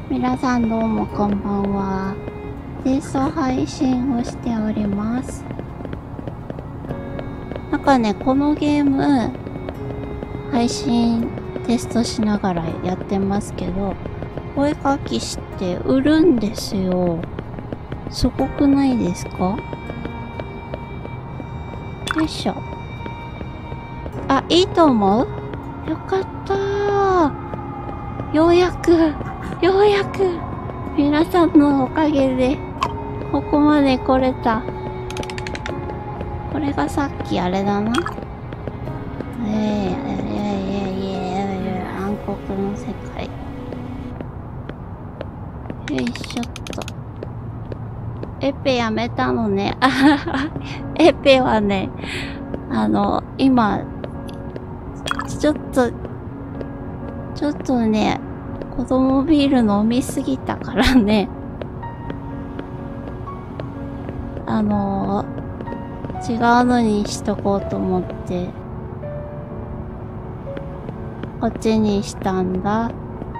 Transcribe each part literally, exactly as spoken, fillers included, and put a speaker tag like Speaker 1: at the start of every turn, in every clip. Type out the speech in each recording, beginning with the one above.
Speaker 1: 皆さんどうもこんばんは。テスト配信をしております。なんかね、このゲーム、配信テストしながらやってますけど、お絵かきして売るんですよ。すごくないですか？よいしょ。あ、いいと思う？よかったー。ようやく、ようやく、皆さんのおかげで、ここまで来れた。これがさっきあれだな。ええええええええ暗黒の世界。よいしょっと。エペやめたのね。あはは。エペはね、あの、今、ちょっと、ちょっとね、子供ビール飲みすぎたからね。あのー、違うのにしとこうと思って、こっちにしたんだ。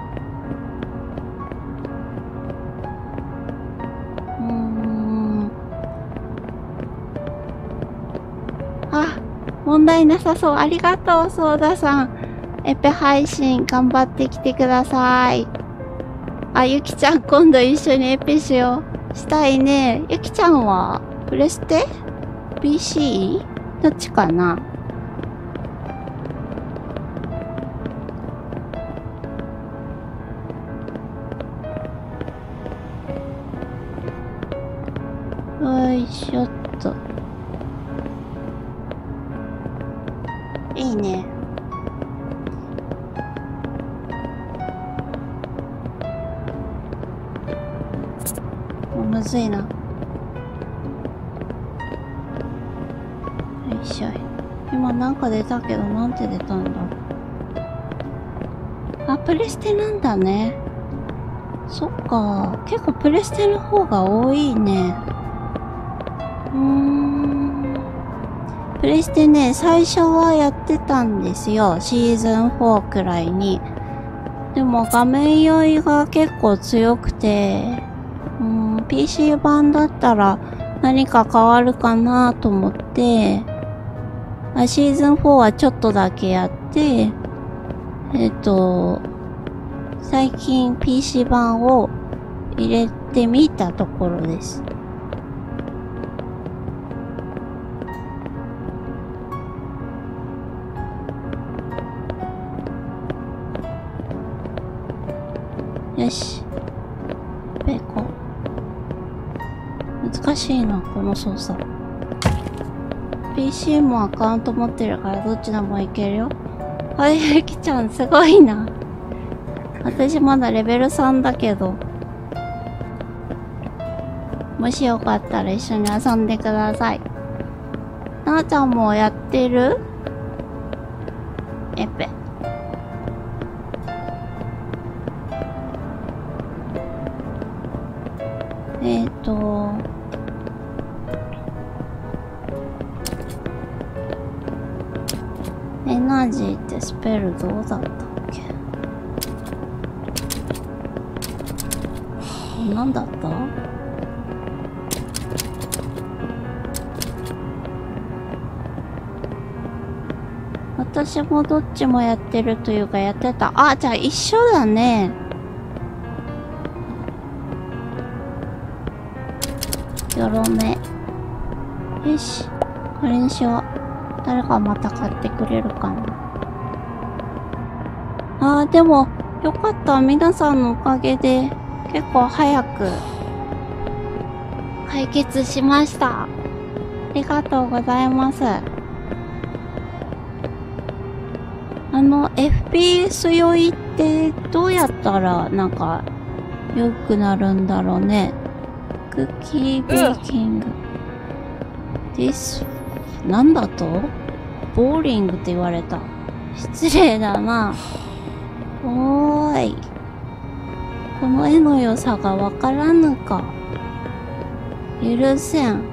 Speaker 1: うーん。あ、問題なさそう。ありがとう、ソーダさん。エペ配信頑張ってきてください。あ、ゆきちゃん今度一緒にエペしよう。したいね。ゆきちゃんはプレステ ?ピーシー？ どっちかな？よいしょっと。いいね。むずいな。よいしょい。今なんか出たけど、なんて出たんだ。あ、プレステなんだね。そっか。結構プレステの方が多いね。うーん。プレステね、最初はやってたんですよ。シーズンフォーくらいに。でも画面酔いが結構強くて、うん、ピーシー 版だったら何か変わるかなと思って、あ、シーズンフォーはちょっとだけやって、えっと、最近 ピーシー 版を入れてみたところです。よし。ベーコン。難しいな、この操作。ピーシー もアカウント持ってるからどっちでもいけるよ。はい、ゆきちゃんすごいな。私まだレベルさんだけど。もしよかったら一緒に遊んでください。なあちゃんもやってる？エペ。えっと、エナジーってスペルどうだったっけ？何だった？私もどっちもやってるというかやってた。あ、じゃあ一緒だね。よろめ。よし。これにしよう。誰かまた買ってくれるかな。あー、でも、よかった。皆さんのおかげで、結構早く、解決しました。ありがとうございます。あの、エフピーエス 酔いって、どうやったら、なんか、良くなるんだろうね。クッキーベーキング。This、なんだと？ボーリングって言われた。失礼だな。おーい。この絵の良さがわからぬか。許せん。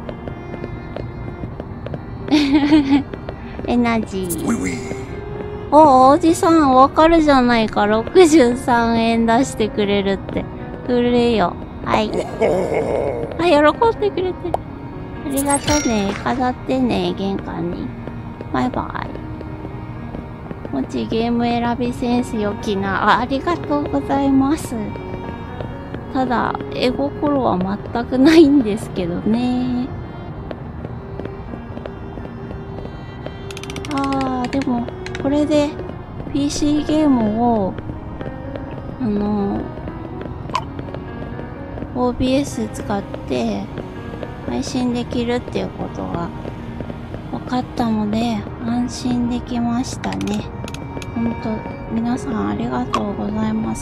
Speaker 1: エナジー。 お、おじさんわかるじゃないか。ろくじゅうさんえん出してくれるって。くれよ。はい。あ、喜んでくれてる。ありがとね。飾ってね、玄関に。バイバイ。もちゲーム選びセンス良きな。あ、ありがとうございます。ただ、絵心は全くないんですけどね。あー、でも、これで ピーシー ゲームを、あの、オービーエス 使って配信できるっていうことが分かったので、安心できましたね。ほんと、皆さんありがとうございます。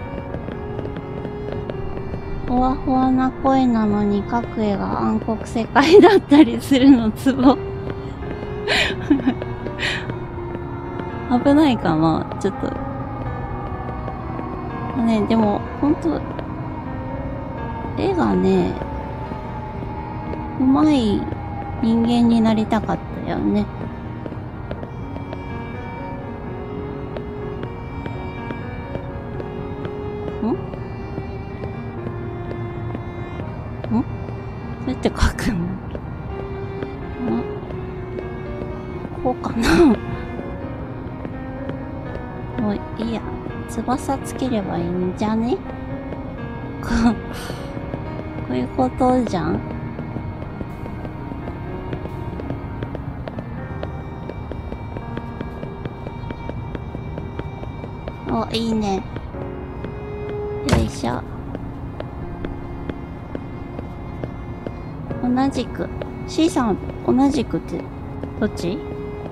Speaker 1: ふわふわな声なのに各絵が暗黒世界だったりするのツボ。危ないかなちょっと。ね、でも、ほんと、絵がね、うまい人間になりたかったよね。ん？ん？そうやって描くの？ん？こうかな？もういいや。翼つければいいんじゃね？こう、こういうことじゃん？お、いいね。よいしょ。同じく。C さん、同じくって、どっち？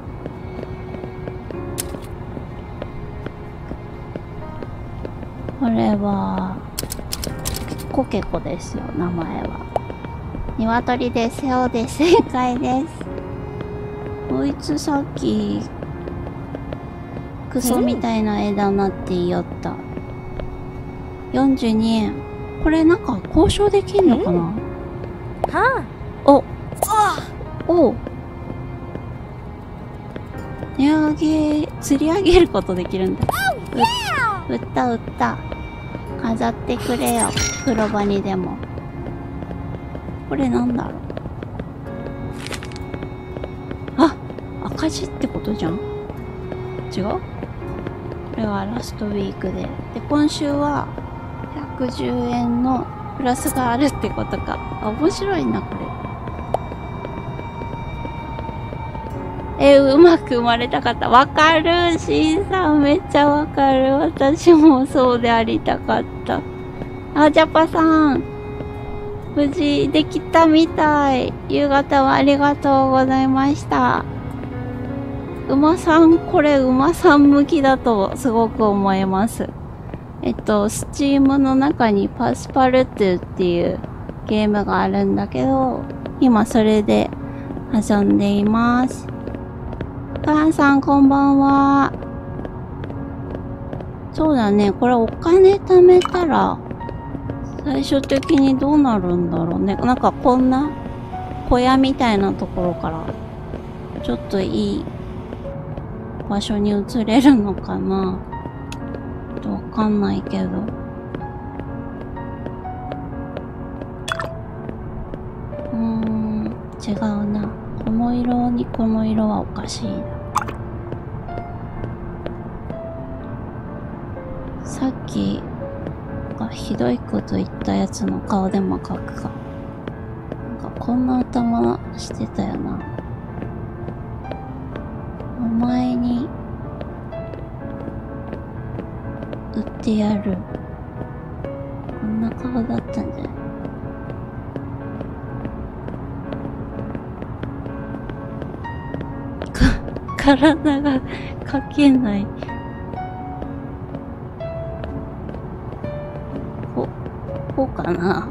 Speaker 1: これは、コケコですよ、名前は。鶏ですよ、で正解です。こいつさっき、クソみたいな絵だなって言いよった。よんじゅうにえん。これなんか交渉できんのかな？はあ。お。お。値上げ、釣り上げることできるんだ。う、売った売った。飾ってくれよ。風呂場にでも。これなんだろう。あ、赤字ってことじゃん？違う？これはラストウィークで。で、今週はひゃくじゅうえんのプラスがあるってことか。あ、面白いな、これ。え、うまく生まれたかった。わかる。C さんめっちゃわかる。私もそうでありたかった。あ、ジャパさん。無事できたみたい。夕方はありがとうございました。馬さん、これ馬さん向きだとすごく思います。えっと、スチームの中にパスパルトゥっていうゲームがあるんだけど、今それで遊んでいます。母さんこんばんは。そうだね、これお金貯めたら、最終的にどうなるんだろうね。なんかこんな小屋みたいなところから、ちょっといい場所に移れるのかな。わかんないけど。うーん、違うな。この色にこの色はおかしいな。さっきがひどいこと言ったやつの顔でも描くか。なんかこんな頭してたよな。お前に売ってやる。こんな顔だったんじゃない？か、体が描けない。こ、こうかな。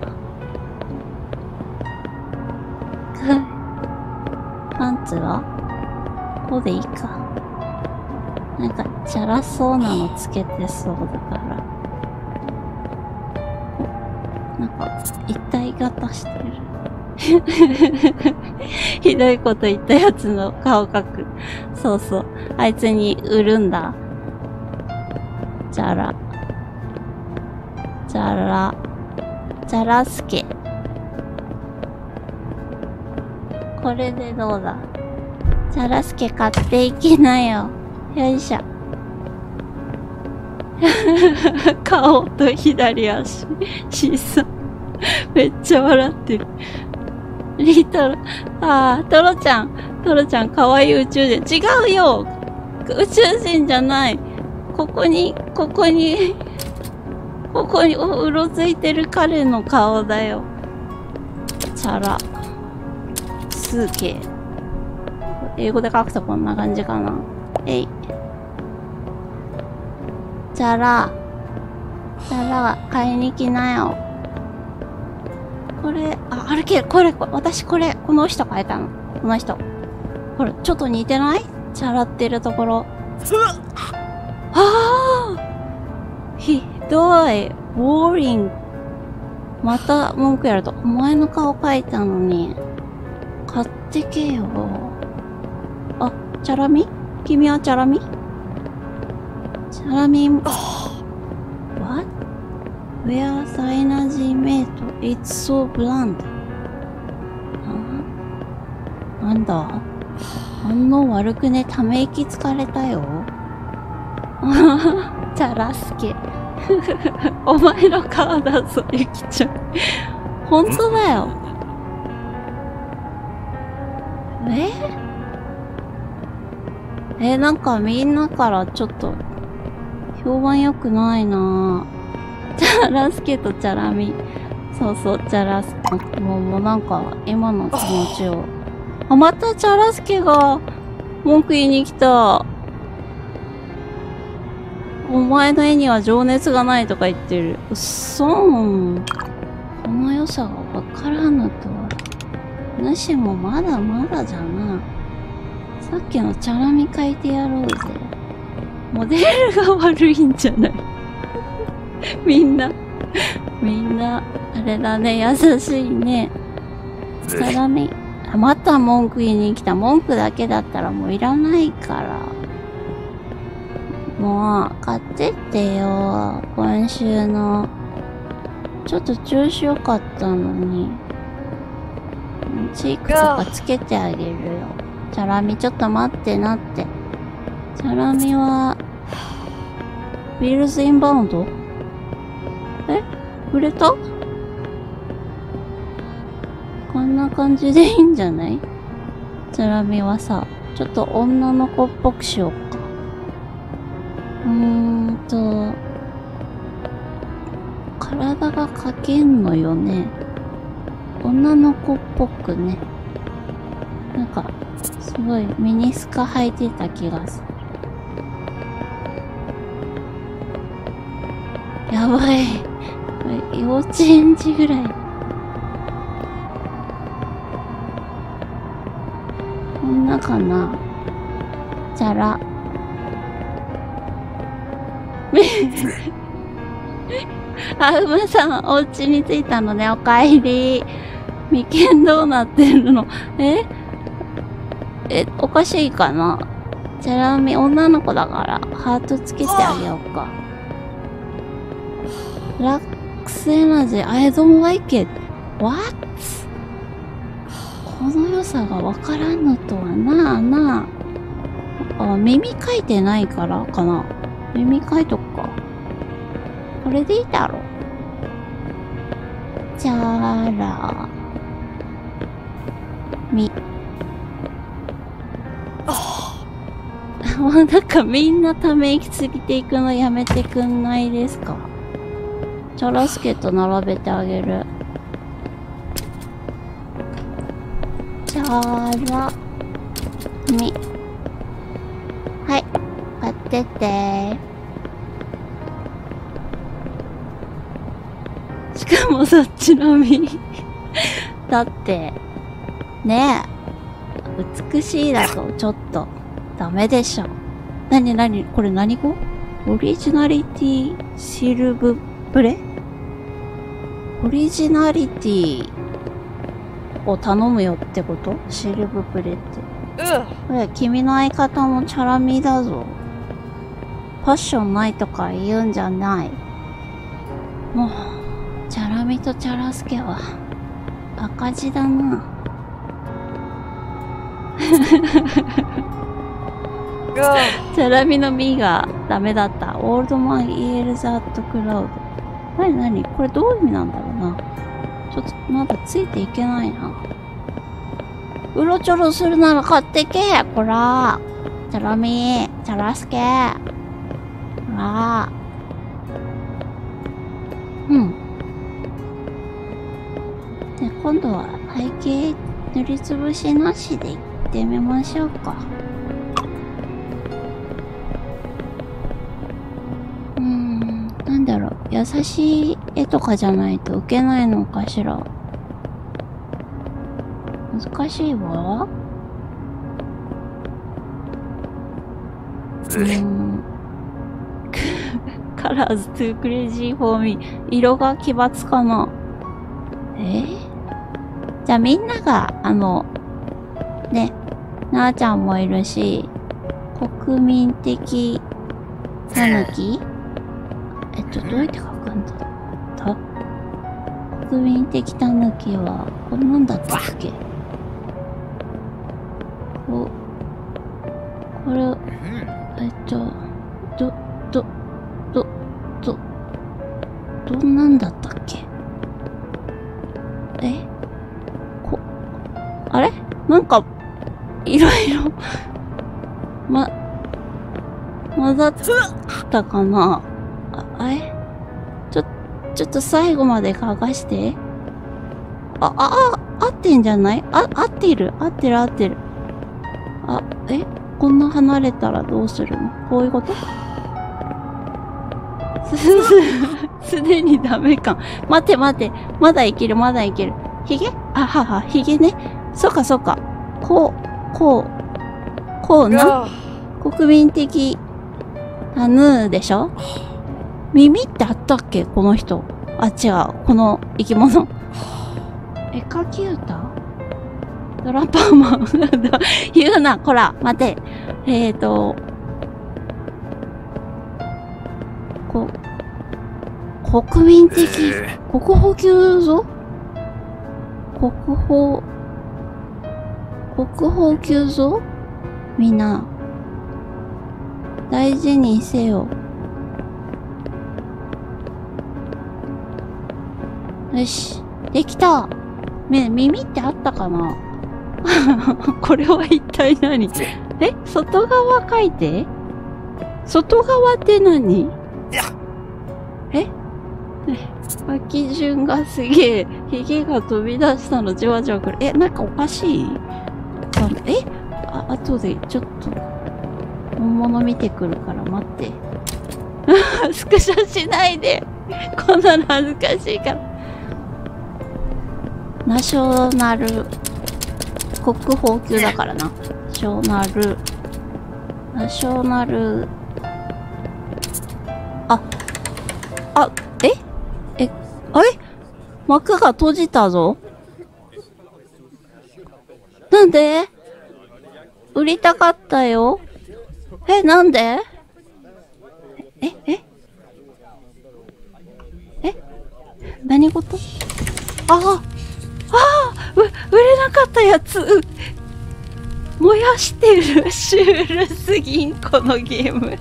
Speaker 1: パンツはこうでいいか。なんか、チャラそうなのつけてそうだから。なんか、一体型してる。 ひどいこと言ったやつの顔描く。そうそう。あいつに売るんだ。じゃら。じゃら。じゃらすけ。これでどうだ。じゃらすけ買っていきなよ。よいしょ。顔と左足。しそ。めっちゃ笑ってる。リトル、ああ、トロちゃん。トロちゃん、かわいい宇宙人。違うよ。宇宙人じゃない。ここに、ここに、ここにうろついてる彼の顔だよ。チャラ。すげえ。英語で書くとこんな感じかな。えい。チャラ。チャラ、買いに来なよ。これ、あ、歩ける。これ、私これ、この人変えたの。この人。これ、ちょっと似てない？チャラってるところ。はぁ！ひどい。ボーリング。また文句やると。お前の顔描いたのに。買ってけよ。あ、チャラミ？君はチャラミ？チャラミ。What? Where's the energy made? It's so blunt. な、なんだ？反応悪くね？ため息つかれたよ。チャラスケ。お前の顔だぞ、ゆきちゃん。ほんとだよ。ええ、なんかみんなからちょっと、評判良くないなぁ。チャラスケとチャラミ。そうそう、チャラスケ。もう、もうなんか、今の気持ちを。あ、またチャラスケが、文句言いに来た。お前の絵には情熱がないとか言ってる。うっそーん。この良さがわからぬとは。主もまだまだじゃな。さっきのチャラミ描いてやろうぜ。モデルが悪いんじゃない？みんな、みんな、あれだね、優しいね。チャラミ、あ、また文句言いに来た。文句だけだったらもういらないから。もう、買ってってよ。今週の。ちょっと調子良かったのに。チークとかつけてあげるよ。チャラミ、ちょっと待ってなって。チャラミは、ウィルズインバウンド？え？売れた？こんな感じでいいんじゃない？チャラミはさ、ちょっと女の子っぽくしようか。うーんと、体が描けんのよね。女の子っぽくね。なんか、すごいミニスカ履いてた気がする。やばい。幼稚園児ぐらい。こんなかな。チャラ。あ、うまさん、お家に着いたのね。おかえり。眉間どうなってるの？ええ、おかしいかな？チャラミ、女の子だから、ハートつけてあげようか。ラックスエナジー、I don't like it. What? この良さがわからぬとはなあなあ。あ、耳かいてないからかな。耳かいとくか。これでいいだろ。チャラみ。もうなんかみんなため息ついていくのやめてくんないですか？チャラスケと並べてあげる。チャラみ。はい。買ってってー。しかもそっちのみ。だって、ねえ。美しいだとちょっとダメでしょ。なになにこれ何語？オリジナリティシルブプレ？オリジナリティ構頼むよってこと？シルブプレって。
Speaker 2: う
Speaker 1: おい、君の相方もチャラミだぞ。ファッションないとか言うんじゃない。もう、チャラミとチャラスケは赤字だな。チャラミの B がダメだった。オールドマンイエルザットクラウド。なになにこれどういう意味なんだろうな。ちょっとまだついていけないな。うろちょろするなら買ってけこら。チャラミ、チャラスケ。ほら。うん。で、今度は背景塗りつぶしなしで行ってみましょうか。うーん、なんだろう。優しい絵とかじゃないと受けないのかしら。難しいわ。うーん。カラーズ too crazy for me。色が奇抜かな。えー、じゃあみんなが、あの、ね、なあちゃんもいるし、国民的たぬきえっと、どうやって書くんだった国民的たぬきは、こんなんだったっけこ、これ、えっと、ど、ど、ど、ど、どんなんだったっけえこ、あれなんか、いろいろ、ま、混ざったかなあ、あれちょ、ちょっと最後まで書かして。あ、あ、あ、合ってんじゃないあ、合ってる。合ってる合ってる。あ、えこんな離れたらどうするのこういうことす、す、すでにダメか。待て待て。まだいける、まだいける。ヒゲあはは、ヒゲね。そっかそっか。こう、こう、こうな。国民的、タヌーでしょ耳ってあったっけこの人。あ、違う。この生き物。絵描き歌ドラパーマン。言うな、こら、待て。えーと、こ、国民的、国宝級ぞ国宝、国宝級ぞみんな、大事にせよ。よし、できた。ね、耳ってあったかなこれは一体何え外側書いて外側って何え脇順がすげえ、髭が飛び出したのじわじわくる。え、なんかおかしいあえあ、後でちょっと、本物見てくるから待って。スクショしないでこんなの恥ずかしいから。ナショナル、国宝級だからな。ナショナル、ナショナル、あ、あ、ええ、あれ幕が閉じたぞ。なんで売りたかったよ。え、なんでえ、ええ何事ああああう、売れなかったやつ燃やしてるシュールすぎん、このゲーム。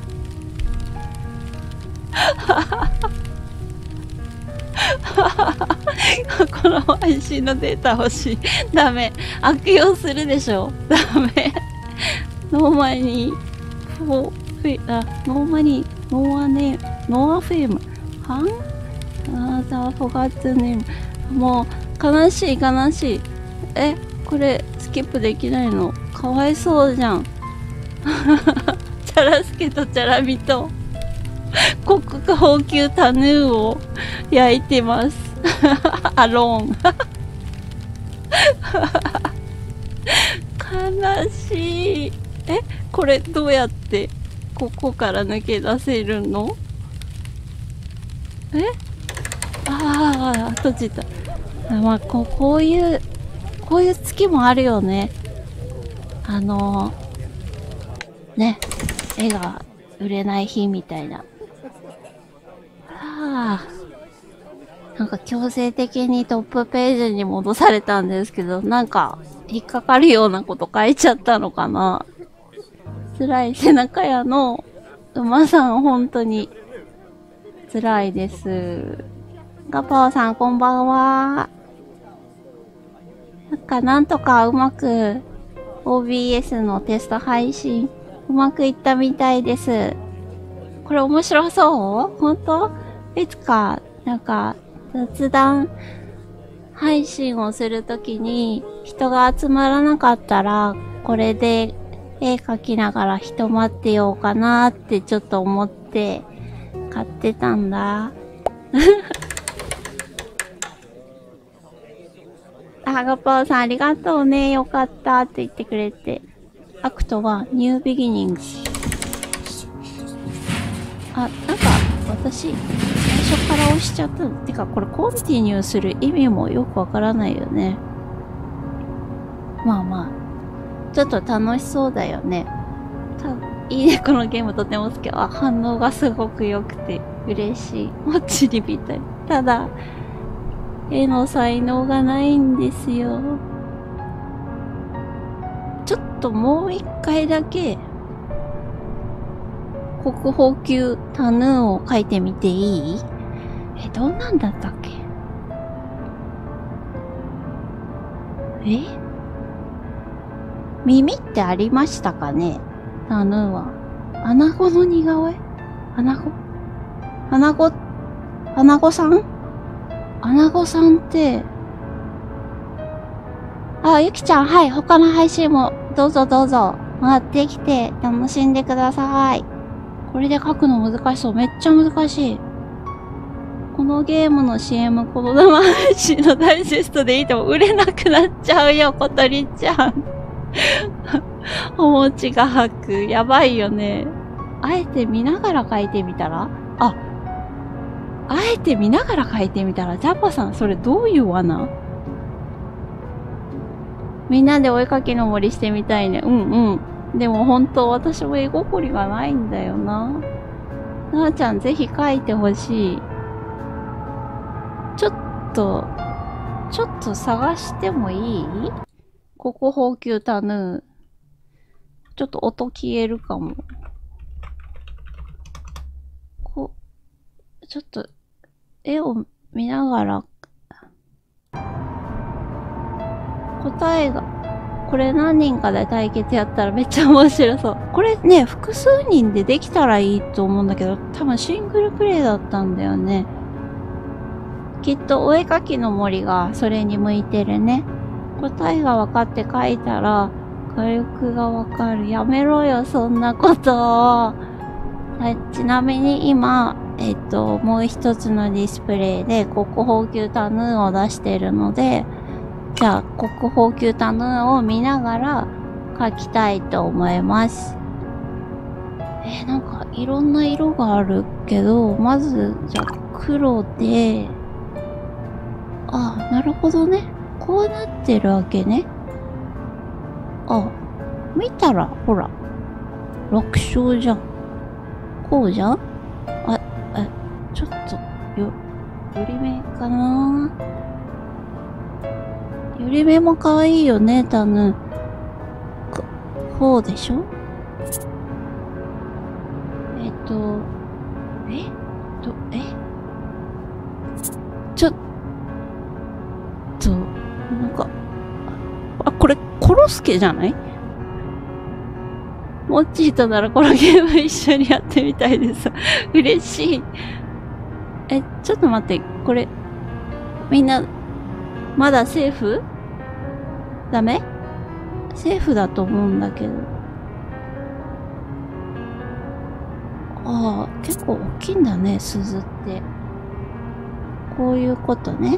Speaker 1: この配信のデータ欲しい。ダメ。悪用するでしょ。ダメ。ノーマニー、フォー、フェ、あ、ノーマニー、ノーアネーム、ノーアフェーム。はんあー、ザ・フォガッツネーム。もう、悲しい悲しい。え、これ、スキップできないのかわいそうじゃん。チャラスケとチャラミと、国宝級タヌーを焼いてます。アローン。悲しい。え、これどうやってここから抜け出せるの？え？ああ、閉じた。まあ、こう、こういう、 こういう月もあるよね。あのー、ね、絵が売れない日みたいな。はあ。なんか強制的にトップページに戻されたんですけど、なんか引っかかるようなこと書いちゃったのかな。辛い背中屋の馬さん本当に辛いです。ガパオさんこんばんは。なんかなんとかうまく オービーエス のテスト配信うまくいったみたいです。これ面白そう本当いつかなんか雑談配信をするときに人が集まらなかったらこれで絵描きながら人待ってようかなってちょっと思って買ってたんだ。あ、ガパオさんありがとうね。よかったって言ってくれて。アクトは New Beginnings。あ、なんか私最初から押しちゃったの。てかこれコンティニューする意味もよくわからないよね。まあまあ。ちょっと楽しそうだよね。たいいね、このゲームとても好き。あ、反応がすごく良くて嬉しい。もっちりみたい。ただ、絵の才能がないんですよ。ちょっともう一回だけ、国宝級タヌーンを描いてみていい？え、どんなんだったっけ？え？耳ってありましたかね？タヌーンは。穴子の似顔絵？穴子？穴子、穴子さん？穴子さんって、あ、ゆきちゃん、はい、他の配信もどうぞどうぞ、回ってきて楽しんでください。これで書くの難しそう。めっちゃ難しい。このゲームの シーエム、この生配信のダイジェストでいいとも売れなくなっちゃうよ、ことりちゃん。お餅が吐く。やばいよね。あえて見ながら書いてみたら？あ、あえて見ながら書いてみたら、ジャパさん、それどういう罠？みんなでお絵かきの森してみたいね。うんうん。でも本当、私も絵心がないんだよな。なあちゃん、ぜひ書いてほしい。ちょっと、ちょっと探してもいい？国宝級タヌー。ちょっと音消えるかも。こう、ちょっと、絵を見ながら、答えが、これ何人かで対決やったらめっちゃ面白そう。これね、複数人でできたらいいと思うんだけど、多分シングルプレイだったんだよね。きっとお絵かきの森がそれに向いてるね。答えが分かって書いたら、火力が分かる。やめろよ、そんなことを。ちなみに今、えっと、もう一つのディスプレイで国宝級タヌーンを出してるので、じゃあ国宝級タヌーンを見ながら描きたいと思います。えー、なんかいろんな色があるけど、まず、じゃあ黒で、あ、なるほどね。こうなってるわけね。あ、見たら、ほら、楽勝じゃん。こうじゃん？あ、え、ちょっと、よ、より目かな？より目も可愛いよね、タヌーン。こ、こうでしょ？えっと、えと、えちょっと、なんか、あ、これ、コロスケじゃない？モッチーとならこのゲーム一緒にやってみたいです。嬉しい。え、ちょっと待って、これ、みんな、まだセーフ？ダメ？セーフだと思うんだけど。ああ、結構大きいんだね、鈴って。こういうことね。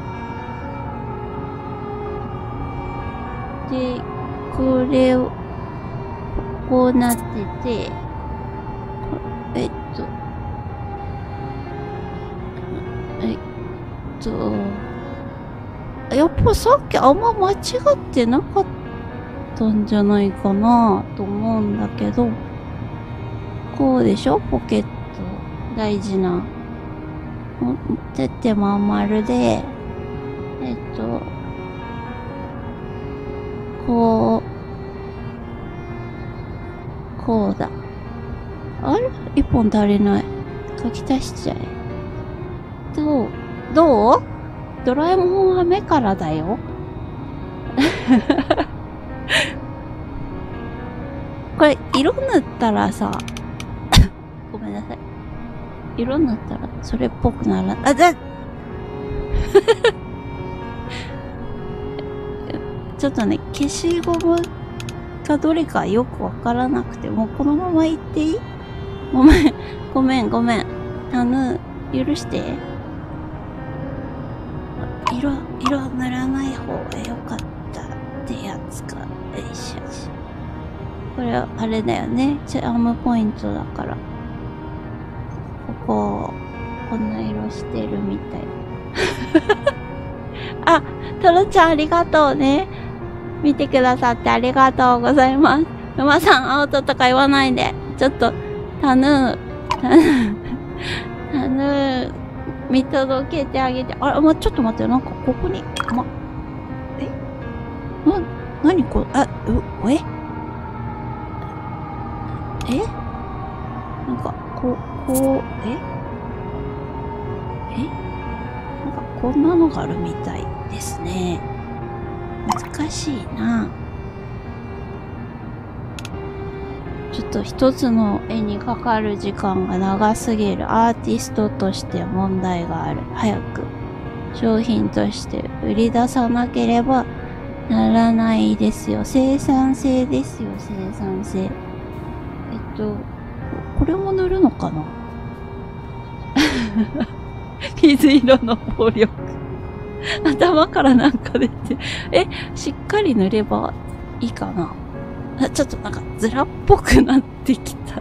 Speaker 1: で、これを、こうなってて、えっと、えっと、 やっぱさっきあんま間違ってなかったんじゃないかなと思うんだけど、こうでしょポケット。大事な。持ってってまん丸で、えっと、こう、こうだ。あれ一本足りない。書き足しちゃえ。どうどうドラえもんは目からだよ。これ、色塗ったらさ、ごめんなさい。色塗ったらそれっぽくなら、あ、だちょっとね、消しゴムがどれかよくわからなくて、もうこのままいっていい？ごめん、ごめん、ごめん。あの、許して。色、色塗らない方がよかったってやつか。よいしょ。これはあれだよね。チャームポイントだから。ここ、こんな色してるみたい。あ、トロちゃんありがとうね。見てくださってありがとうございます。馬さん、アウトとか言わないで。ちょっと、タヌー、タヌー、タヌー、見届けてあげて。あれ、ま、ちょっと待ってよ。なんか、ここに、ま、えな、なにこれ、あ、う、ええなんか、こう、こう、ええなんか、こんなのがあるみたいですね。難しいな。ちょっと一つの絵にかかる時間が長すぎる。アーティストとして問題がある。早く商品として売り出さなければならないですよ。生産性ですよ、生産性。えっと、これも塗るのかな水色の暴力。頭からなんか出て。え、しっかり塗ればいいかな。あ、ちょっとなんかズラっぽくなってきた。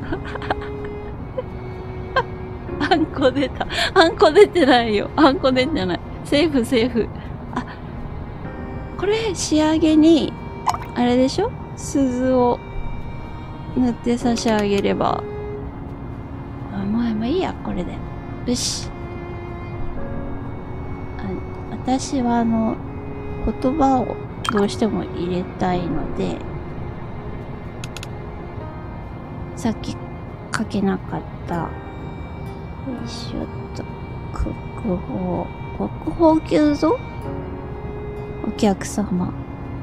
Speaker 1: あんこ出た。あんこ出てないよ。あんこ出てない。セーフセーフ。あ、これ仕上げに、あれでしょ？鈴を塗って差し上げれば。あ、もう、もういいや、これで。よし。あ、私はあの、言葉をどうしても入れたいので、さっき書けなかった。よいしょっと。国宝。国宝級ぞ？お客様。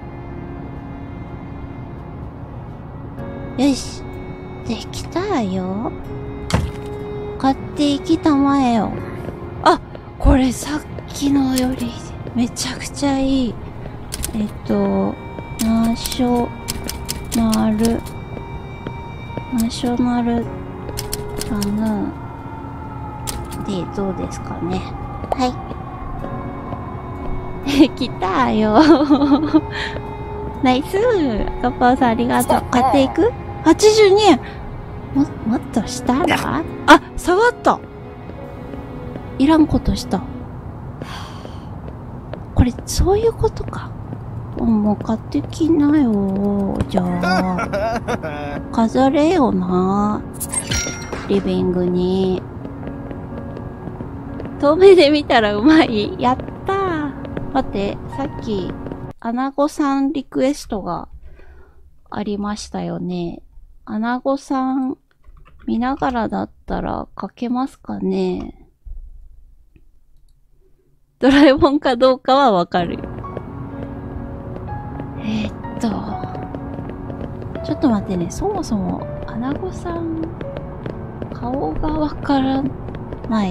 Speaker 1: よし。できたよ。買っていきたまえよ。あ、これさっきのよりめちゃくちゃいい。えっと、ナショナル。ナショナルタヌでどうですかね。はい。来たよ。ナイスー。ガッパーさんありがとう。買っていく ?はちじゅうに 円。も、もっとしたらあ、下がった。いらんことした。これ、そういうことか。もう買ってきなよ。じゃあ。飾れよな。リビングに。遠目で見たらうまい。やったー。待って、さっき、アナゴさんリクエストがありましたよね。アナゴさん見ながらだったら書けますかね。ドラえもんかどうかはわかるよ。えー、っと、ちょっと待ってね、そもそも、アナゴさん、顔がわからない。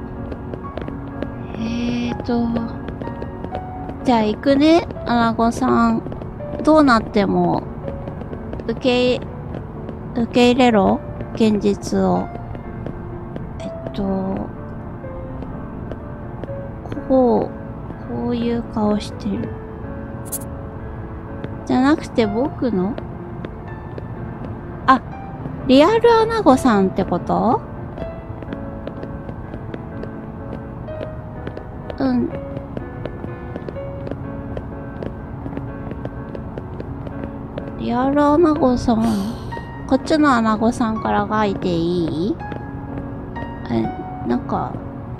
Speaker 1: えーと、じゃあ行くね、アナゴさん。どうなっても、受け、受け入れろ？現実を。えっと、こう、こういう顔してる。じゃなくて僕の？あ、リアルアナゴさんってこと？うん。 やるアナゴさん。こっちのアナゴさんから書いていい？え、なんか、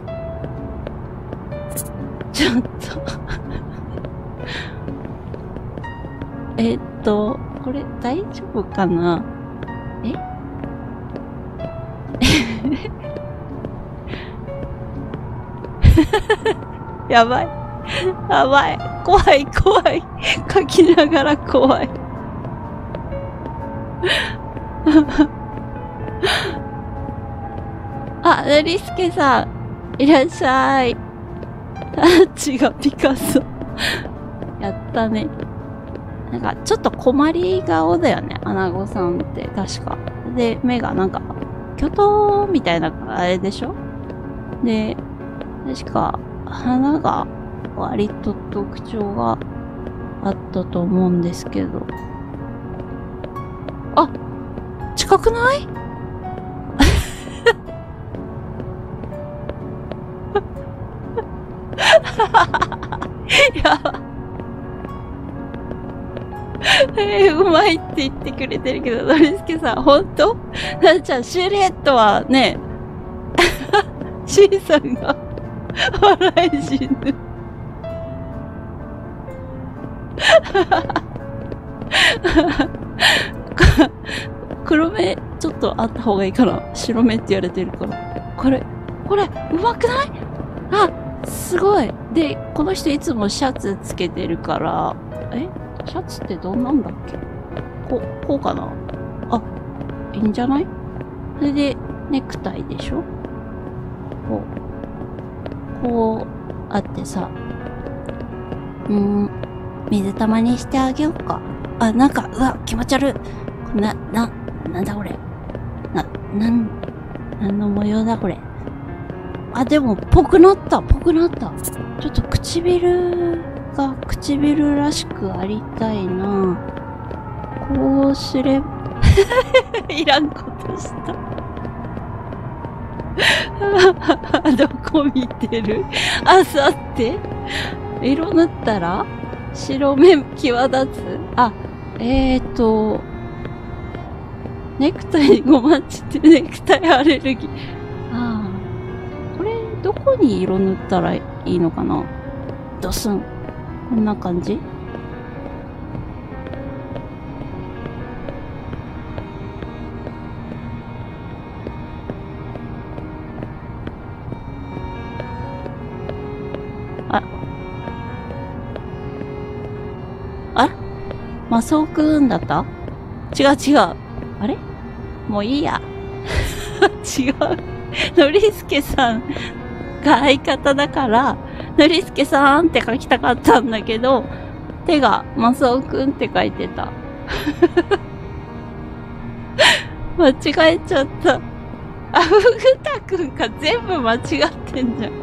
Speaker 1: ちょっとえっと、これ大丈夫かな？えやばい。やばい。怖い、怖い。書きながら怖い。あ、なりすけさん。いらっしゃい。タッチがピカソ。やったね。なんか、ちょっと困り顔だよね。アナゴさんって、確か。で、目がなんか、キョトーみたいな、あれでしょ？で、確か、鼻が割と特徴があったと思うんですけど。あ、近くない？いや、えー、うまいって言ってくれてるけど、ノリスケさん、ほんと？なっちゃん、シルエットはね、シーさんが笑い死ぬ。黒目ちょっとあった方がいいかな。白目って言われてるから。これ、これ、うまくない？あ、すごい。で、この人いつもシャツつけてるから、え？シャツってどんなんだっけ？こう、こうかな？あ、いいんじゃない？それで、ネクタイでしょ？こう、こう、あってさ、うーん、水玉にしてあげようか。あ、なんか、うわ、気持ち悪い。な、な、なんだこれ。な、なん、なんの模様だこれ。あ、でも、ぽくなった、ぽくなった。ちょっと唇が、唇らしくありたいな。こうすれば、いらんことした。どこ見てる？あさって？色塗ったら白目際立つ？あ、えーと、ネクタイごまちってネクタイアレルギー。ああ。これ、どこに色塗ったらいいのかな？ドスン。こんな感じ？あ、あマサオくんだった？違う違う。あれ？もういいや。違う。ノリスケさんが相方だから、ノリスケさんって書きたかったんだけど、手がマサオくんって書いてた。間違えちゃった。あ、ふぐたくんが全部間違ってんじゃん。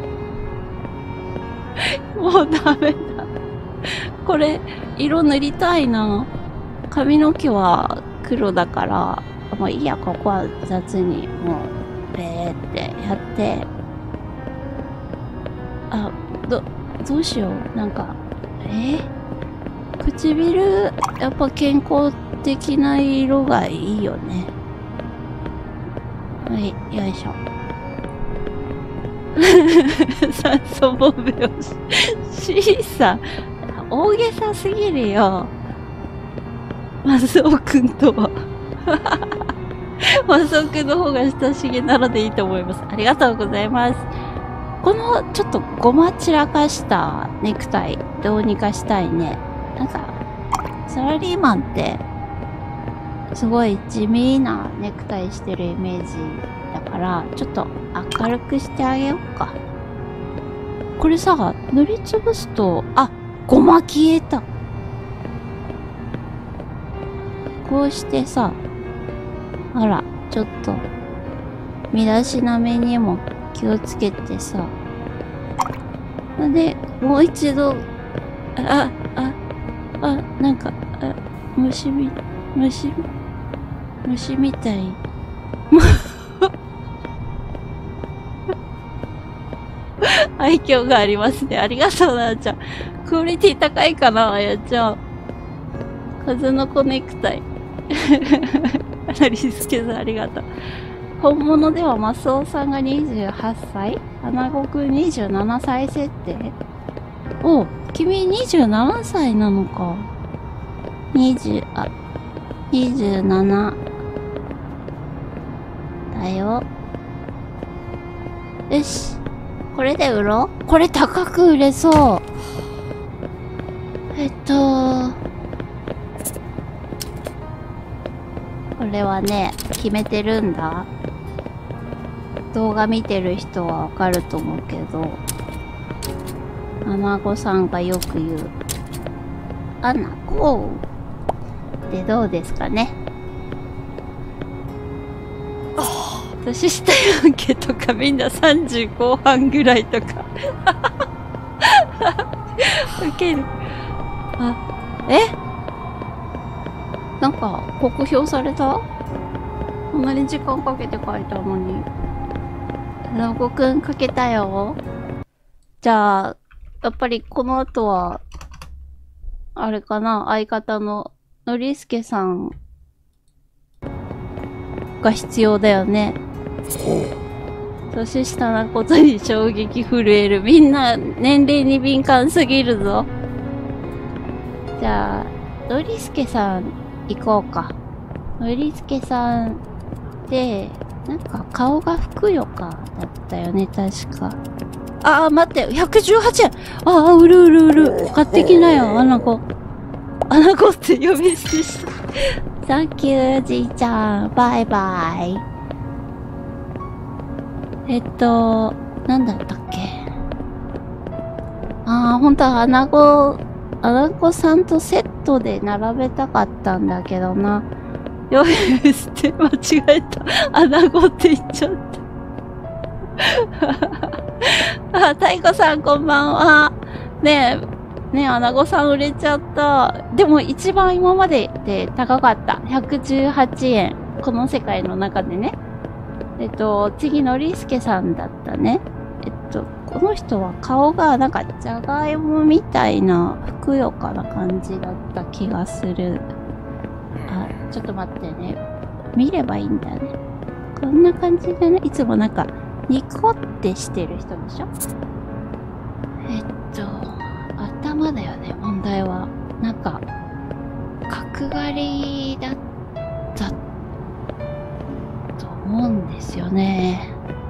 Speaker 1: もうダメだ。これ、色塗りたいな。髪の毛は黒だから、もういいや、ここは雑に、もう、べーってやって、あ、ど、どうしよう。なんか、えー、唇、やっぱ健康的な色がいいよね。はい、よいしょ。酸素ボンベをし、シーさん、大げさすぎるよ。マスオくんとは。マスオくんの方が親しげなのでいいと思います。ありがとうございます。このちょっとごま散らかしたネクタイどうにかしたいね。なんか、サラリーマンってすごい地味なネクタイしてるイメージだから、ちょっと明るくしてあげようか。これさ、塗りつぶすと、あ、ごま消えた。こうしてさ、あら、ちょっと、身だしなみにも気をつけてさ。で、もう一度、あ、あ、あ、なんか、あ、虫み、虫、虫みたい。愛嬌がありますね。ありがとうな、あやちゃん。クオリティ高いかな、あやちゃん。 数の子ネクタイ。アリスケさんありがとう。本物ではマスオさんがにじゅうはっさい、アナゴくんにじゅうななさい設定。お、君にじゅうななさいなのか。にじゅう、あ、にじゅうなな。だよ。よし。これで売ろう。これ高く売れそう。えっと、これはね、決めてるんだ。動画見てる人はわかると思うけど、アナゴさんがよく言う、アナゴでどうですかね。年下やんけとかみんなさんじゅう後半ぐらいとか。ウケる。あ、えなんか、酷評された？こんなに時間かけて書いたのに。アナゴくんかけたよ。じゃあ、やっぱりこの後は、あれかな、相方ののりすけさんが必要だよね。年下なことに衝撃震える。みんな年齢に敏感すぎるぞ。じゃあ、のりすけさん行こうか。のりすけさんで、なんか顔がふくよかだったよね、確か。ああ、待って、ひゃくじゅうはちえん。ああ、売る売る売る。買ってきなよ、アナゴ。アナゴって呼び捨てした。サンキュー、じいちゃん。バイバイ。えっと、なんだったっけ。ああ、ほんとはアナゴ、アナゴさんとセットで並べたかったんだけどな。呼び捨て間違えた。アナゴって言っちゃった。あ、太鼓さんこんばんは。ねえ、ねえ、アナゴさん売れちゃった。でも一番今までで高かった。ひゃくじゅうはちえん。この世界の中でね。えっと、次のりすけさんだったね。えっと、この人は顔がなんかじゃがいもみたいなふくよかな感じだった気がする。あ、ちょっと待ってね。見ればいいんだね。こんな感じでね、いつもなんか、ニコってしてる人でしょ？えっと、頭だよね、問題は。なんか、角刈りだったと思うんですよね。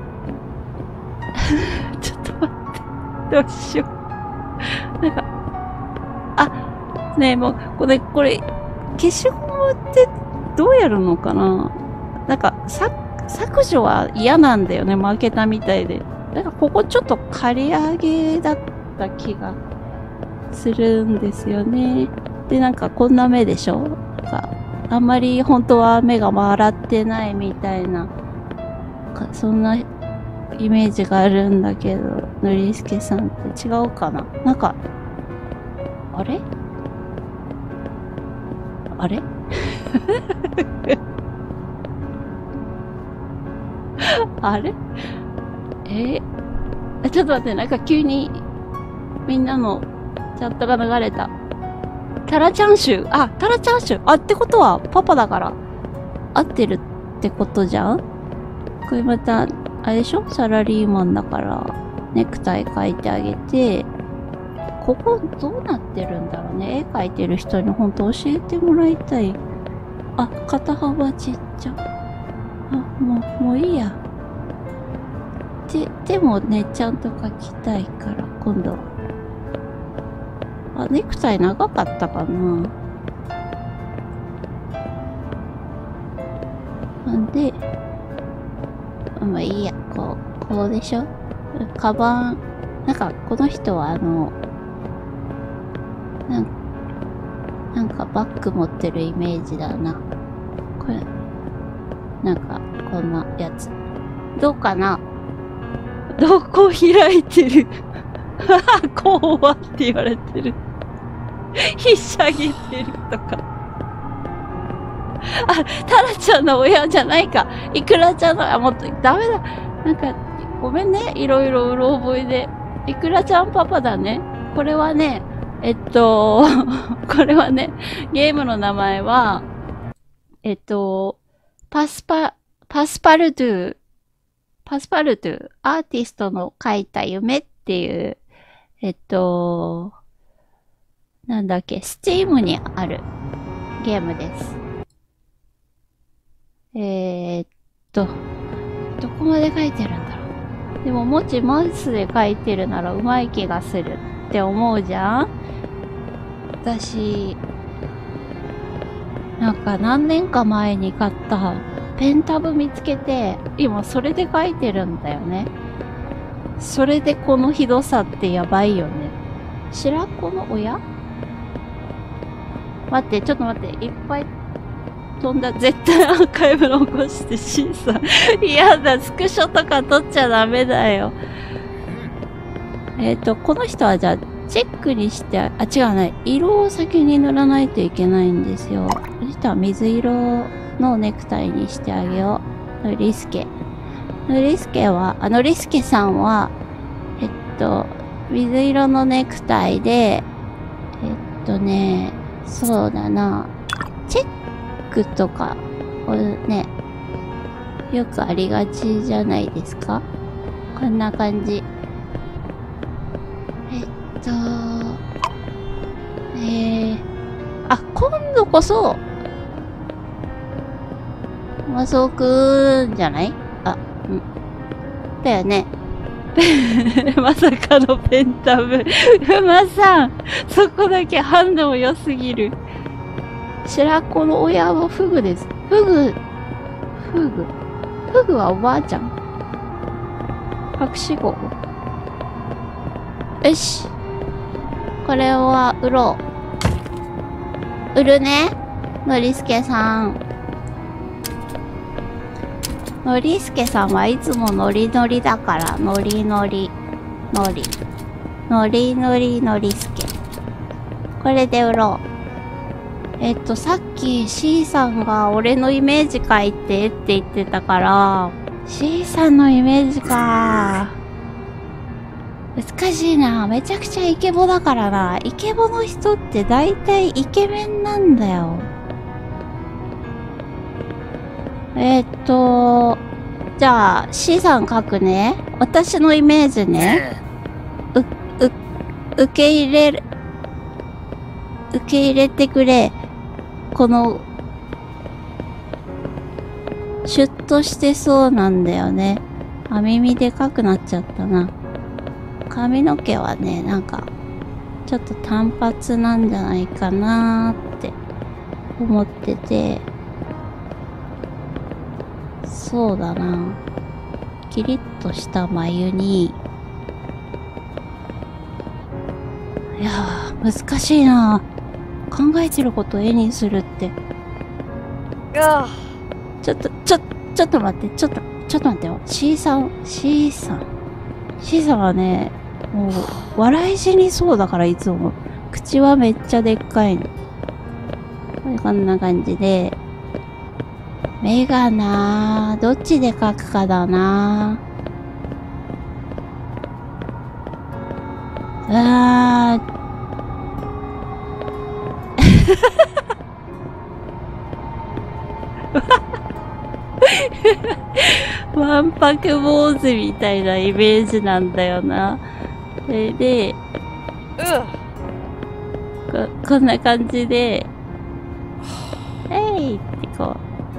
Speaker 1: ちょっと待って。どうしよう。なんか、あ、ねえ、もう、これ、これ、消しゴムってどうやるのかな？なんか、さ、削除は嫌なんだよね、負けたみたいで。なんかここちょっと刈り上げだった気がするんですよね。で、なんかこんな目でしょ？なんか、あんまり本当は目が回ってないみたいな、そんなイメージがあるんだけど、のりすけさんって違うかな？なんか、あれあれあれえー、ちょっと待って、なんか急にみんなのチャットが流れた。タラちゃん州。あ、タラちゃん州。あ、ってことはパパだから合ってるってことじゃん？これまた、あれでしょ？サラリーマンだからネクタイ描いてあげて、ここどうなってるんだろうね。絵描いてる人にほんと教えてもらいたい。あ、肩幅ちっちゃ。あ、もう、もういいや。で、でもね、ちゃんと描きたいから、今度は。あ、ネクタイ長かったかな。なんで、まあいいや、こう、こうでしょ？カバン、なんか、この人はあの、なんなんかバッグ持ってるイメージだな。これ、なんか、こんなやつ。どうかな？どこ開いてる？こうはって言われてる。ひしゃげてるとか。あ、タラちゃんの親じゃないか。イクラちゃんの、あ、もっと、ダメだ。なんか、ごめんね。いろいろうろ覚えで。イクラちゃんパパだね。これはね、 えっと、これはね、ゲームの名前は、えっと、パスパ、パスパルトゥ、パスパルトゥ、アーティストの書いた夢っていう、えっと、なんだっけ、スチームにあるゲームです。えー、っと、どこまで書いてるんだろう。でも、もしマウスで書いてるなら上手い気がするって思うじゃん。私、なんか何年か前に買ったペンタブ見つけて、今それで書いてるんだよね。それでこのひどさってやばいよね。白子の親？待って、ちょっと待って、いっぱい飛んだ。絶対アーカイブ残して C さん。嫌だ、スクショとか撮っちゃダメだよ。えっと、この人はじゃあ、チェックにして、あ、違うない。色を先に塗らないといけないんですよ。そしたら水色のネクタイにしてあげよう。ノリスケ。ノリスケは、あ、ノリスケさんは、えっと、水色のネクタイで、えっとね、そうだな、チェックとか、これね、よくありがちじゃないですか？こんな感じ。えっと、えー、あ、今度こそ、マソくんじゃない？あ、うん。だよね。まさかのペンタブ。ふまさん、そこだけハンドも良すぎる。白子の親はフグです。フグ、フグ。フグはおばあちゃん。隠し子。よし。これは売ろう。売るね。ノリスケさん。ノリスケさんはいつもノリノリだから、ノリノリ、ノリ。ノリノリノリスケ。これで売ろう。えっと、さっき C さんが俺のイメージ書いてって言ってたから、C さんのイメージか。難しいな。めちゃくちゃイケボだからな。イケボの人って大体イケメンなんだよ。えっと、じゃあ C さん書くね。私のイメージね。う、う、受け入れる、受け入れてくれ。この、シュッとしてそうなんだよね。あ、耳でかくなっちゃったな。髪の毛はね、なんか、ちょっと単発なんじゃないかなーって思ってて、そうだな。キリッとした眉に、いやー、難しいな。考えてることを絵にするって。ちょっと、ちょ、ちょっと待って、ちょっと、ちょっと待ってよ。C さん、C さん。C さんはね、もう、笑い死にそうだから、いつも。口はめっちゃでっかいの。こんな感じで。目がなぁ、どっちで描くかだなぁ。あー。わんぱく坊主みたいなイメージなんだよな。それで、こ、こんな感じで、えいってこ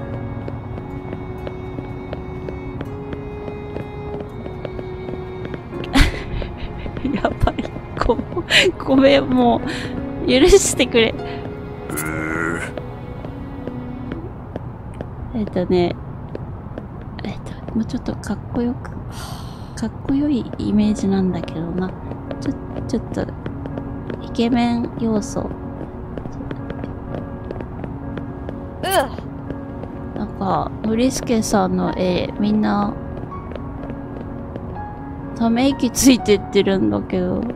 Speaker 1: う。やばい。ご、ごめん、もう、許してくれ。えっとね、えっと、もうちょっとかっこよく、かっこよいイメージなんだけどな。ちょ、ちょっと、イケメン要素。なんか、ノリスケさんの絵、みんな、ため息ついてってるんだけど。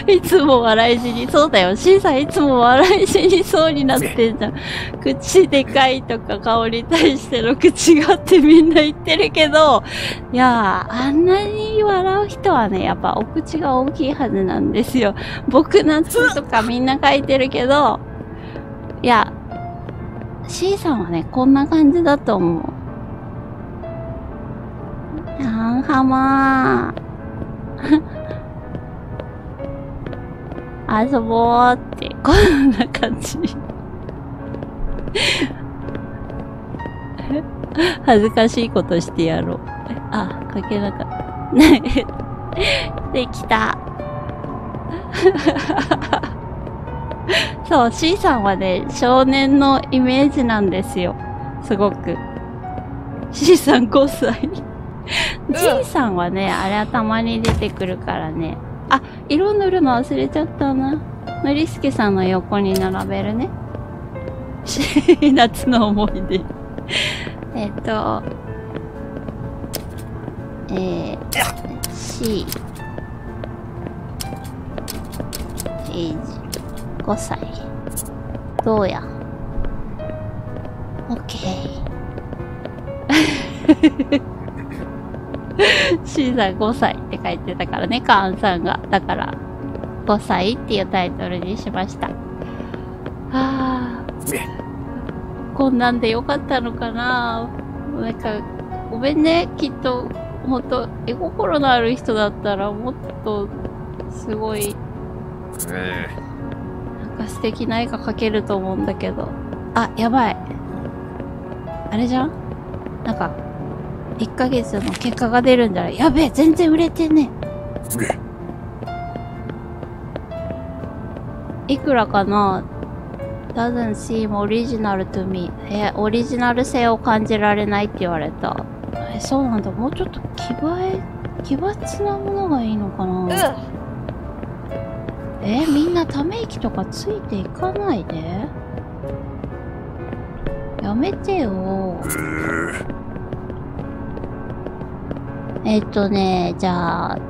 Speaker 1: いつも笑い死にそうだよ。C さんいつも笑い死にそうになってんじゃん。口でかいとか顔に対しての口がってみんな言ってるけど、いやー、あんなに笑う人はね、やっぱお口が大きいはずなんですよ。僕夏とかみんな書いてるけど、いや、C さんはね、こんな感じだと思う。ヤンハマー。遊ぼうって、こんな感じ。恥ずかしいことしてやろう。あ、書けなかった。できた。そう、C さんはね、少年のイメージなんですよ。すごく。C さんごさい。G さんはね、あれはたまに出てくるからね。あ、色塗るの忘れちゃったな。ノリスケさんの横に並べるね。夏の思い出。えっと、えー、C、エイジ、ごさい。どうや ?OK。C さんごさいって書いてたからね、カーンさんが。だから、ごさいっていうタイトルにしました。はあ、こんなんでよかったのかな。なんか、ごめんね、きっと、ほんと、絵心のある人だったら、もっと、すごい、なんか素敵な絵が描けると思うんだけど。あ、やばい。あれじゃん？なんか、いっかげつの結果が出るんじゃない？やべえ、全然売れてね。いくらかな？ Doesn't seem original to me。え、オリジナル性を感じられないって言われた。え、そうなんだ。もうちょっと奇映え、奇抜なものがいいのかな？え、みんなため息とかついていかないで。やめてよ。えっとね、じゃあ、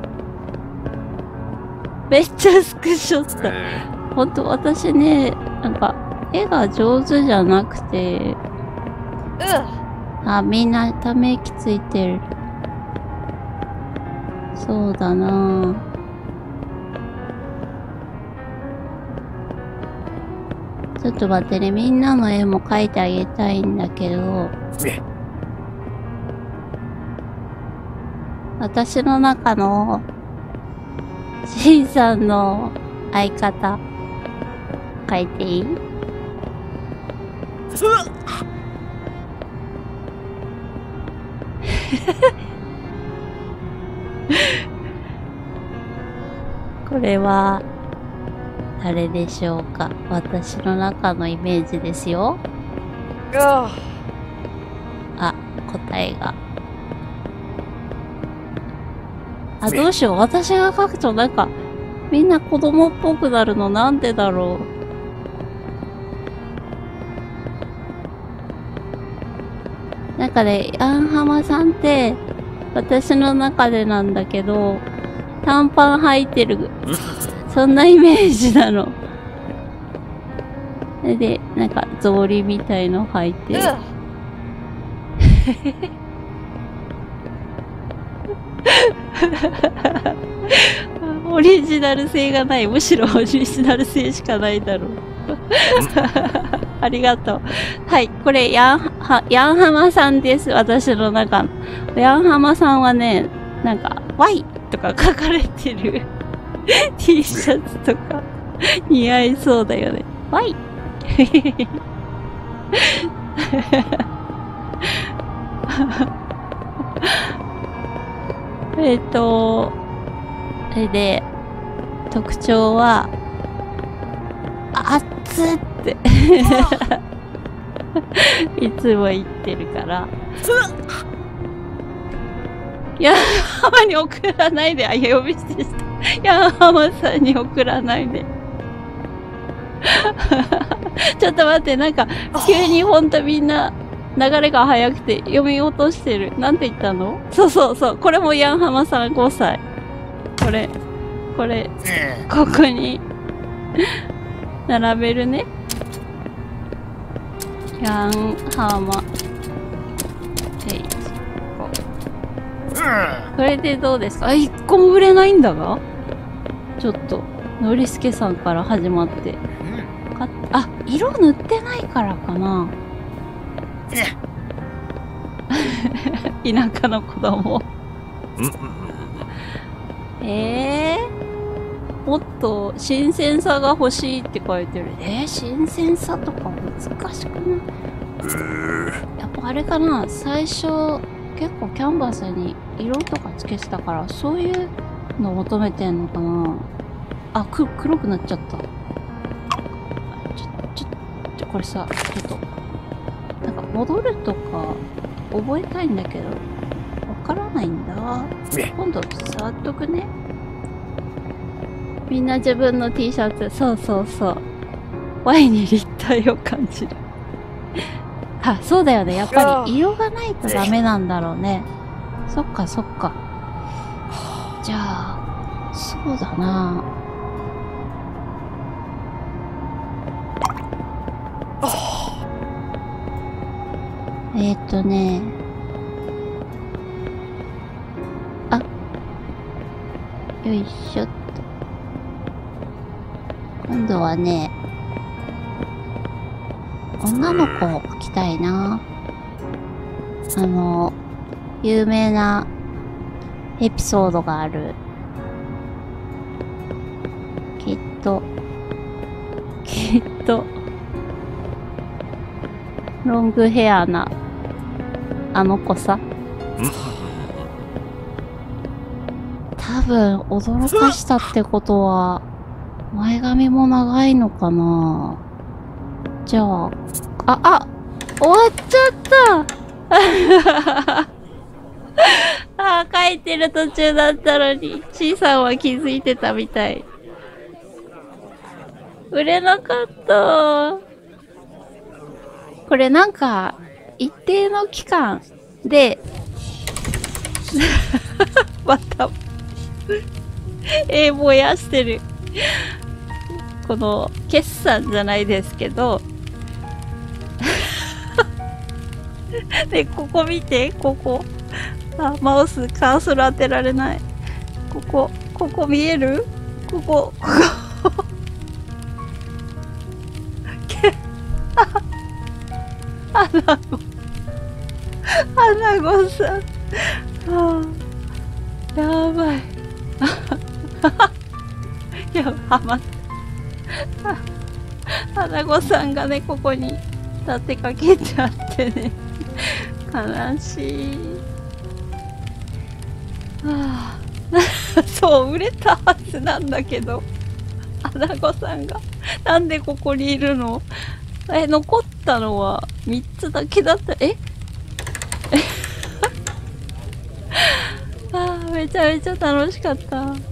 Speaker 1: めっちゃスクショした。ほんと私ね、なんか、絵が上手じゃなくて、あ、みんなため息ついてる。そうだなぁ。ちょっと待ってね、みんなの絵も描いてあげたいんだけど、私の中の C さんの相方書いていい？これは誰でしょうか？私の中のイメージですよ。あ、答えが。あ、どうしよう。私が書くとなんか、みんな子供っぽくなるのなんでだろう。なんかね、ヤンハマさんって、私の中でなんだけど、短パン履いてる、そんなイメージなの。で、なんか、草履みたいの履いて。オリジナル性がない。むしろオリジナル性しかないだろう。ありがとう。はい。これ、ヤンハ、ヤンハマさんです。私の中の。ヤンハマさんはね、なんか、ワイとか書かれてるT シャツとか似合いそうだよね。ワイえっと、それで、特徴は、あっつっていつも言ってるから。ヤンハマに送らないで。あ、呼び捨てした。ヤンハマさんに送らないで。ちょっと待って、なんか、急にほんとみんな、流れが速くて読み落としてる。なんて言ったの？そうそうそう。これもヤンハマさんごさい。これ。 これ、ここに、並べるね。ヤンハマ。えい。これでどうですか？あ、一個も売れないんだが？ちょっと、ノリスケさんから始まって。かあ、色塗ってないからかな。田舎の子供。えー、もっと新鮮さが欲しいって書いてる。えー、新鮮さとか難しくない？やっぱあれかな、最初結構キャンバスに色とかつけてたから、そういうの求めてんのかな。あ、く黒くなっちゃった。ちょ、ちょ、ちょ、これさ、ちょっと、なんか戻るとか覚えたいんだけど、わからないんだ。今度触っとくね。みんな自分の T シャツ、そうそうそう。ワイに立体を感じる。あ、そうだよね。やっぱり色がないとダメなんだろうね。そっかそっか。じゃあ、そうだな。えーっとね。あ。よいしょっと。今度はね、女の子を描きたいな。あの、有名なエピソードがある。きっと、きっと、ロングヘアな、あの子さ。多分、驚かしたってことは、前髪も長いのかな。じゃあ、あ、あ、終わっちゃったあ、書いてる途中だったのに、C さんは気づいてたみたい。売れなかった。これなんか、一定の期間で、また、えー、燃やしてる。この、決算じゃないですけど、で、ここ見て、ここ。あ、マウス、カーソル当てられない。ここ、ここ見える？ここ、ここ。アナゴ。アナゴさん。はあ、やばい。やば、はまった。アナゴさんがね、ここに立てかけちゃってね。悲しい。はあ、そう、売れたはずなんだけど。アナゴさんが。なんでここにいるの？え、残ったのはみっつだけだった。えああ、めちゃめちゃ楽しかった。あ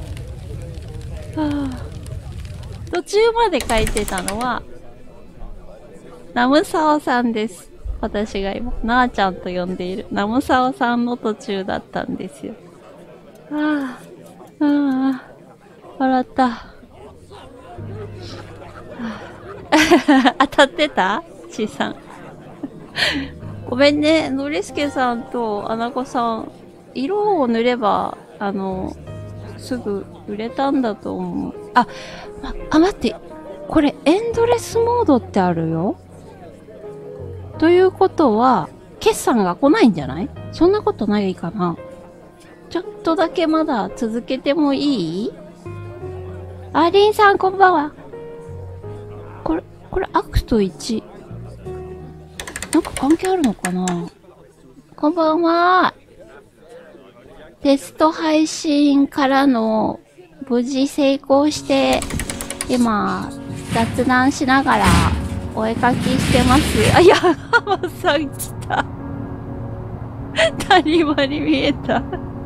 Speaker 1: あ、途中まで書いてたのは、ナムサオさんです。私が今、なあちゃんと呼んでいるナムサオさんの途中だったんですよ。ああ、ああ、笑った。当たってた？ C さん。ごめんね、ノリスケさんとアナゴさん、色を塗れば、あの、すぐ売れたんだと思う。あ、ま、あ、待って。これ、エンドレスモードってあるよ。ということは、決算が来ないんじゃない？そんなことないかな？ちょっとだけまだ続けてもいい？アリンさんこんばんは。これ、これアクトいち。なんか関係あるのかな？こんばんは。テスト配信からの無事成功して、今、雑談しながらお絵かきしてます。あ、いや、ハマさん来た。谷間に見えた。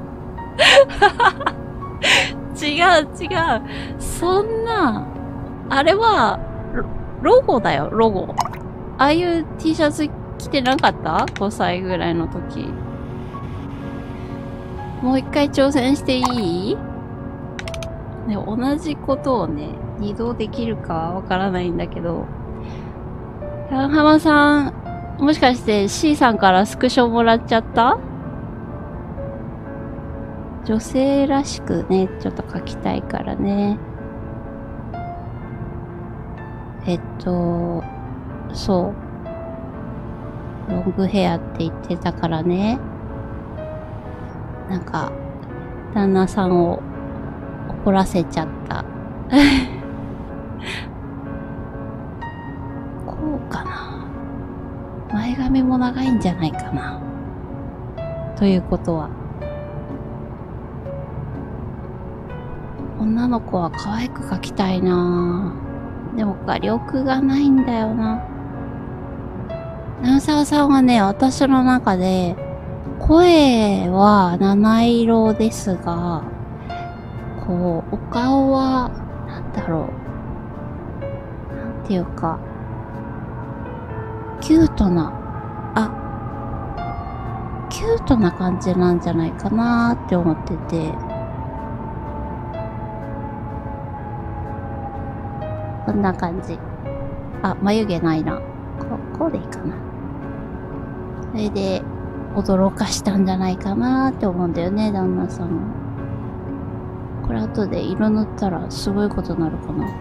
Speaker 1: 違う違う。そんな、あれは、ロゴだよ、ロゴ。ああいう T シャツ着てなかった？ ご 歳ぐらいの時。もう一回挑戦していい？ ね、同じことをね、二度できるかはわからないんだけど、ヤンハマさん、もしかして C さんからスクショもらっちゃった？女性らしくね、ちょっと書きたいからね。えっと、そう。ロングヘアって言ってたからね。なんか、旦那さんを怒らせちゃった。こうかな。前髪も長いんじゃないかな。ということは。女の子は可愛く描きたいなぁ。でも画力がないんだよな。長澤さんはね、私の中で、声は七色ですが、こう、お顔は、なんだろう。なんていうか、キュートな、あ、キュートな感じなんじゃないかなーって思ってて、こんな感じ。あ、眉毛ないな。こ、こうでいいかな。それで、驚かしたんじゃないかなーって思うんだよね、旦那さんは。これ後で色塗ったらすごいことになるかな。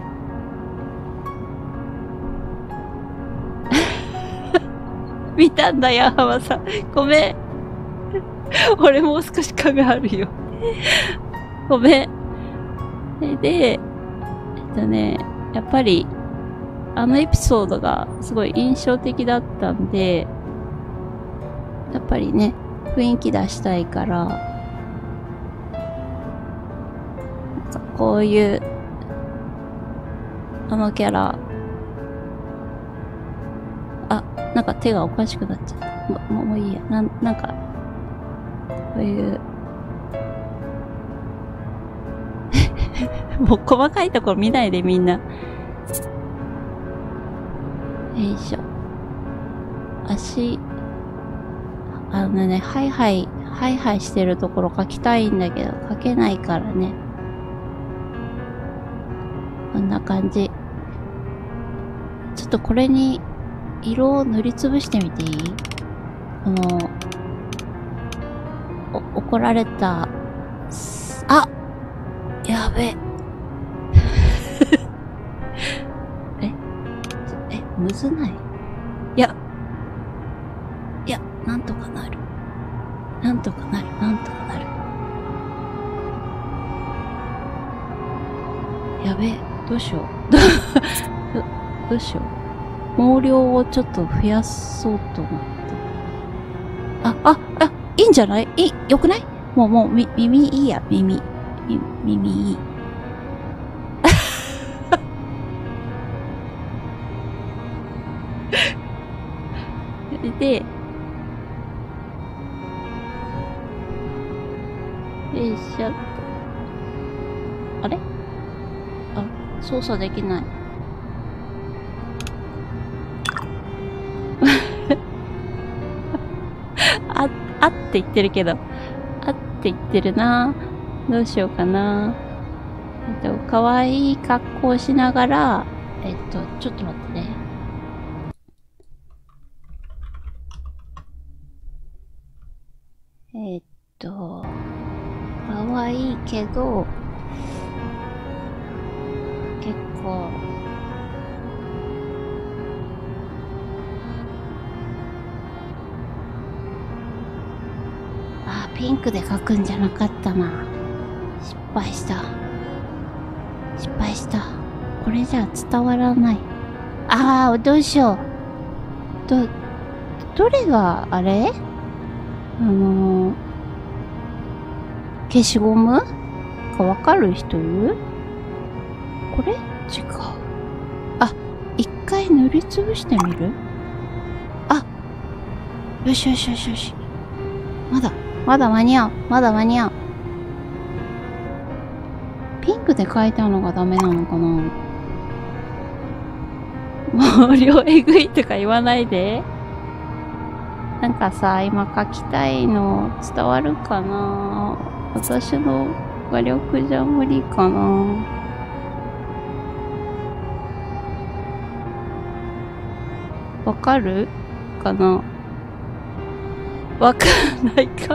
Speaker 1: 見たんだよ、浜さん。ごめん。俺もう少し影あるよ。ごめん。で、えっとね、やっぱり、あのエピソードがすごい印象的だったんで、やっぱりね、雰囲気出したいから、なんかこういう、あのキャラ、あ、なんか手がおかしくなっちゃった。もう、もういいや。なん、なんか、こういう、もう細かいところ見ないでみんな。よいしょ。足、あのね、ハイハイ、ハイハイしてるところ描きたいんだけど、描けないからね。こんな感じ。ちょっとこれに、色を塗りつぶしてみていい？この、お、怒られた、あ！やべえ。ええ、むずない？いや、いや、なんとかなる。なんとかなる、なんとかなる。やべえ、どうしよう。ど、どうしよう。毛量をちょっと増やそうと思って。あ、あ、あ、いいんじゃない？いい、よくない？もう、もう、み、耳いいや、耳。み、耳いい。で、よいしょっと。あれ？あ、操作できない。あ、あって言ってるけど。あって言ってるな。どうしようかな。えっと、かわいい格好をしながら、えっと、ちょっと待ってね。えっと、かわいいけど、結構、あ、ピンクで描くんじゃなかったな。失敗した。失敗した。これじゃ伝わらない。ああ、どうしよう。ど、どれがあれ？あのー、消しゴムかわかる人いる？これ？違う。あ、一回塗りつぶしてみる？あ、よしよしよしよし。まだ、まだ間に合う。まだ間に合う。ピンクで描いたのがダメなのかな？毛量えぐいとか言わないで。なんかさ、今描きたいの伝わるかな？私の画力じゃ無理かな。わかるかな。わかんないか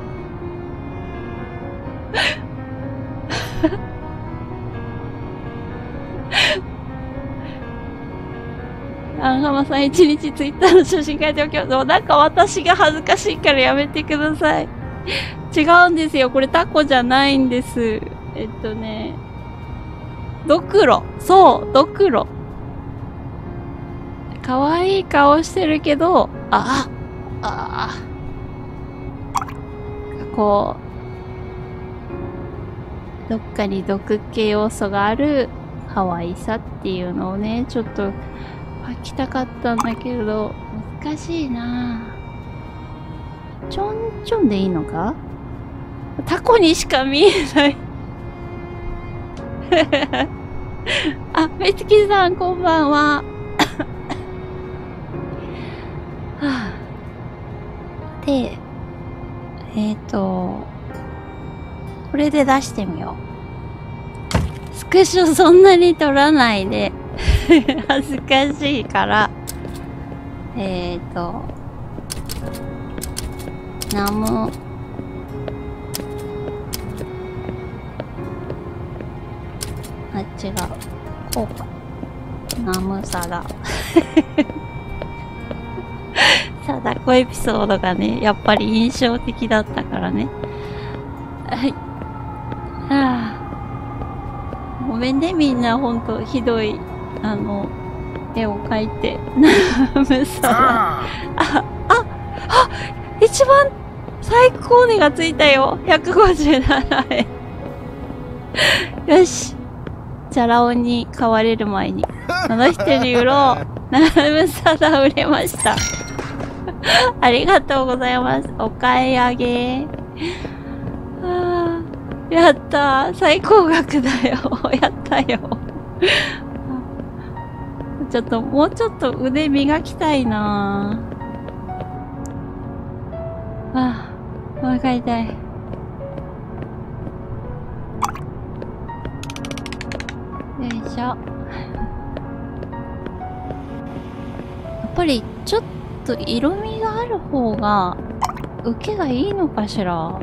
Speaker 1: あんはまさん一日ツイッターの写真書いておきます。もうなんか私が恥ずかしいからやめてください。違うんですよ。これタコじゃないんです。えっとね。ドクロ。そう、ドクロ。可愛い顔してるけど、あ、あ、あ、こう、どっかに毒系要素がある可愛さっていうのをね、ちょっと描きたかったんだけど、難しいなぁ。ちょんちょんでいいのか？タコにしか見えないあ、めつきさんこんばんははあ、で、えっと、これで出してみよう。スクショそんなに撮らないで。恥ずかしいから。えっと、ナム、あ、違う。こうか。ナムサダ。サダコエピソードがね、やっぱり印象的だったからね。はい。はあ。ごめんね、みんな、ほんと、ひどい、あの、絵を描いて。ナムサダ。あ、あ、あ、一番最高値がついたよ。ひゃくごじゅうななえん。よし。チャラ男に買われる前に。この人に売ろう。ナムサダ売れました。ありがとうございます。お買い上げ。あー、やったー。最高額だよ。やったよ。ちょっと、もうちょっと腕磨きたいなぁ。ああ、お腹痛い。よいしょ。やっぱり、ちょっと色味がある方が、受けがいいのかしら。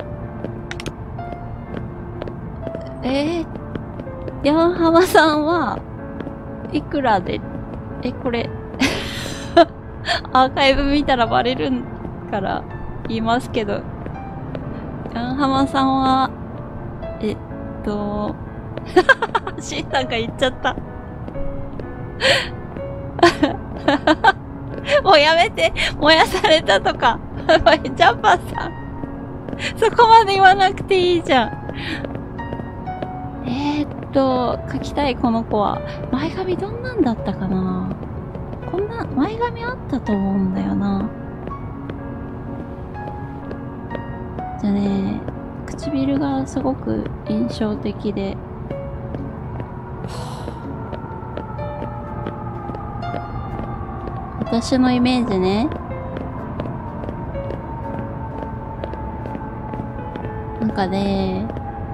Speaker 1: えー、ヤンハマさんはいくらで、え、これ、アーカイブ見たらバレるから言いますけど、ヤンハマさんは、えっと、シーさんが言っちゃった。もうやめて、燃やされたとか。ジャンパーさん。そこまで言わなくていいじゃん。えー、っと、描きたいこの子は。前髪どんなんだったかな？こんな、前髪あったと思うんだよな。じゃあね、唇がすごく印象的で。私のイメージね。なんかね、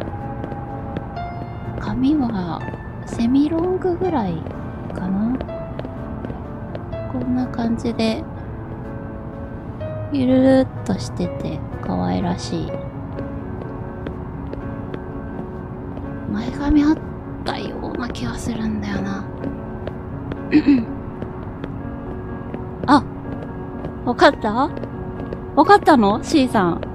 Speaker 1: 髪はセミロングぐらいかな。こんな感じで、ゆるるっとしてて可愛らしい。前髪あったような気がするんだよな。あ、わかった？わかったの？ C さん。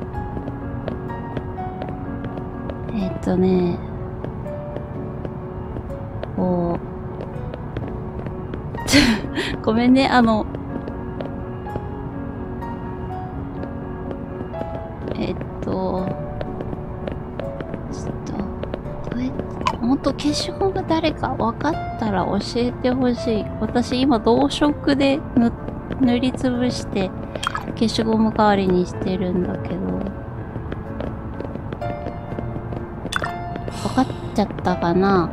Speaker 1: えっとね、こう、ごめんね、あの、えっと、ちょっと、これ、ほんと消しゴム誰かわかったら教えてほしい。私今同色で塗、塗りつぶして消しゴム代わりにしてるんだけど。わかっちゃったかな？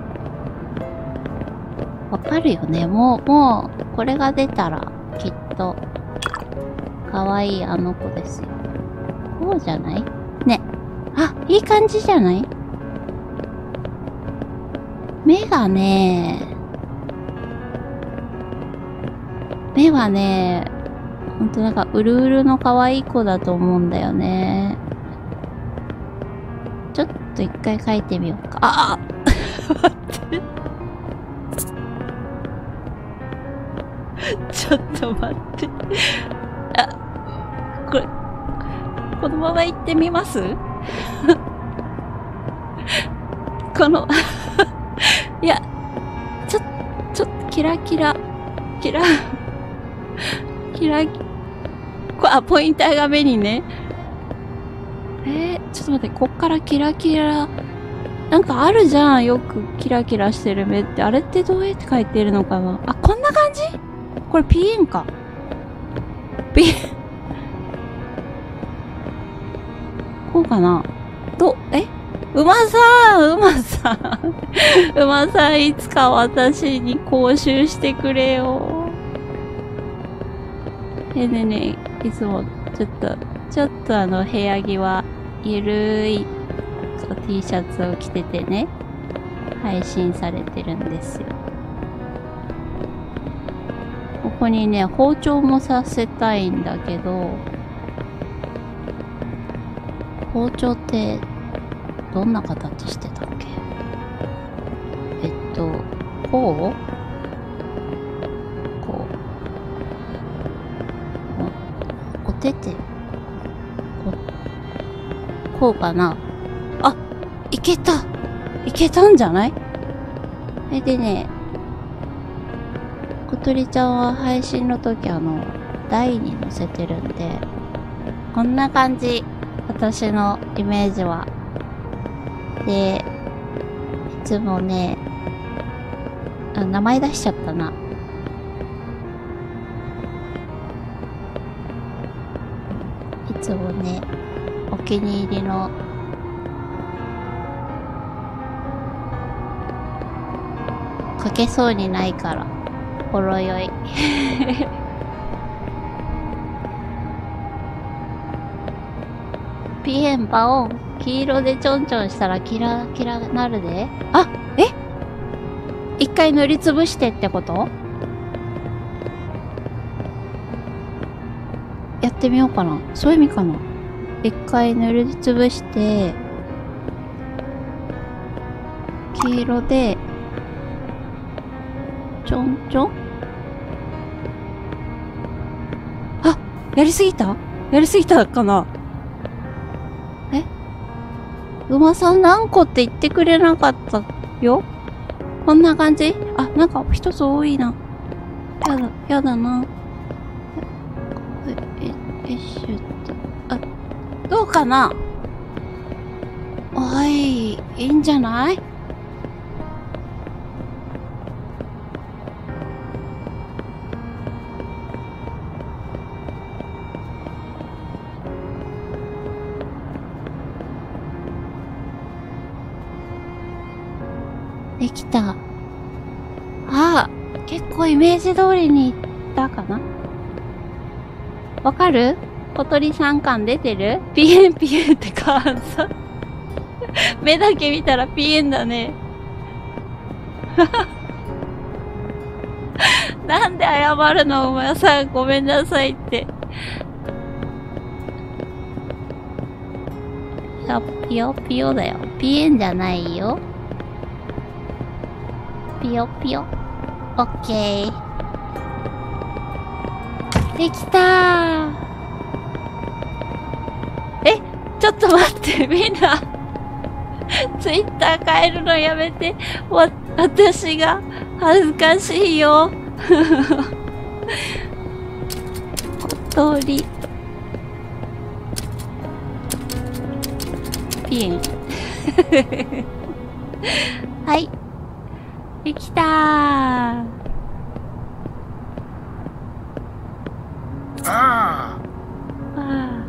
Speaker 1: わかるよね。もう、もう、これが出たら、きっと、かわいいあの子ですよ。こうじゃない？ね。あ、いい感じじゃない？ 目がね、目はね、ほんとなんかうるうるの可愛い子だと思うんだよね。ちょっと一回描いてみようか。ああ待って。ちょっと待って。あ、これ、このまま行ってみますこの、いや、ちょ、ちょっとキラキラ、キラ、キラ、こあ、ポインターが目にね。えー、ちょっと待って、こっからキラキラ、なんかあるじゃん、よくキラキラしてる目って。あれってどうやって描いてるのかな。あ、こんな感じ？これピエンか。ピエン。こうかな。ど、え馬さん馬さん馬さんいつか私に講習してくれよ。え、ねえねえ、いつもちょっと、ちょっとあの部屋着はゆるい T シャツを着ててね、配信されてるんですよ。ここにね、包丁もさせたいんだけど、包丁ってどんな形してたっけ？えっと、こう？こう。お手手。こ、こうかな？あ、いけた！いけたんじゃない？それでね、小鳥ちゃんは配信の時あの、台に乗せてるんで、こんな感じ。私のイメージは。で、いつもね、あ、名前出しちゃったな。いつもね、お気に入りの書けそうにないから、ほろ酔い。ピエンパオン。黄色でちょんちょんしたらキラキラなるで。あ、え？一回塗りつぶしてってこと？やってみようかな。そういう意味かな。一回塗りつぶして、黄色で、ちょんちょん？あ、やりすぎた？やりすぎたかな？え？馬さん何個って言ってくれなかったよ？こんな感じ？あ、なんか一つ多いな。やだ、やだな。え、え、えしゅっと。あ、どうかな？おい、いいんじゃない？できた。ああ、結構イメージ通りにいったかな？わかる？小鳥さん感出てる？ピエンピエンって感想。目だけ見たらピエンだね。なんで謝るの？お前さんごめんなさいって。いや、ピヨピヨだよ。ピエンじゃないよ。ピヨピヨ。オッケー。できたー。え、ちょっと待って、みんな。ツイッター変えるのやめて。わ、私が恥ずかしいよ。小鳥。ピエン。はい。できたー。ああ。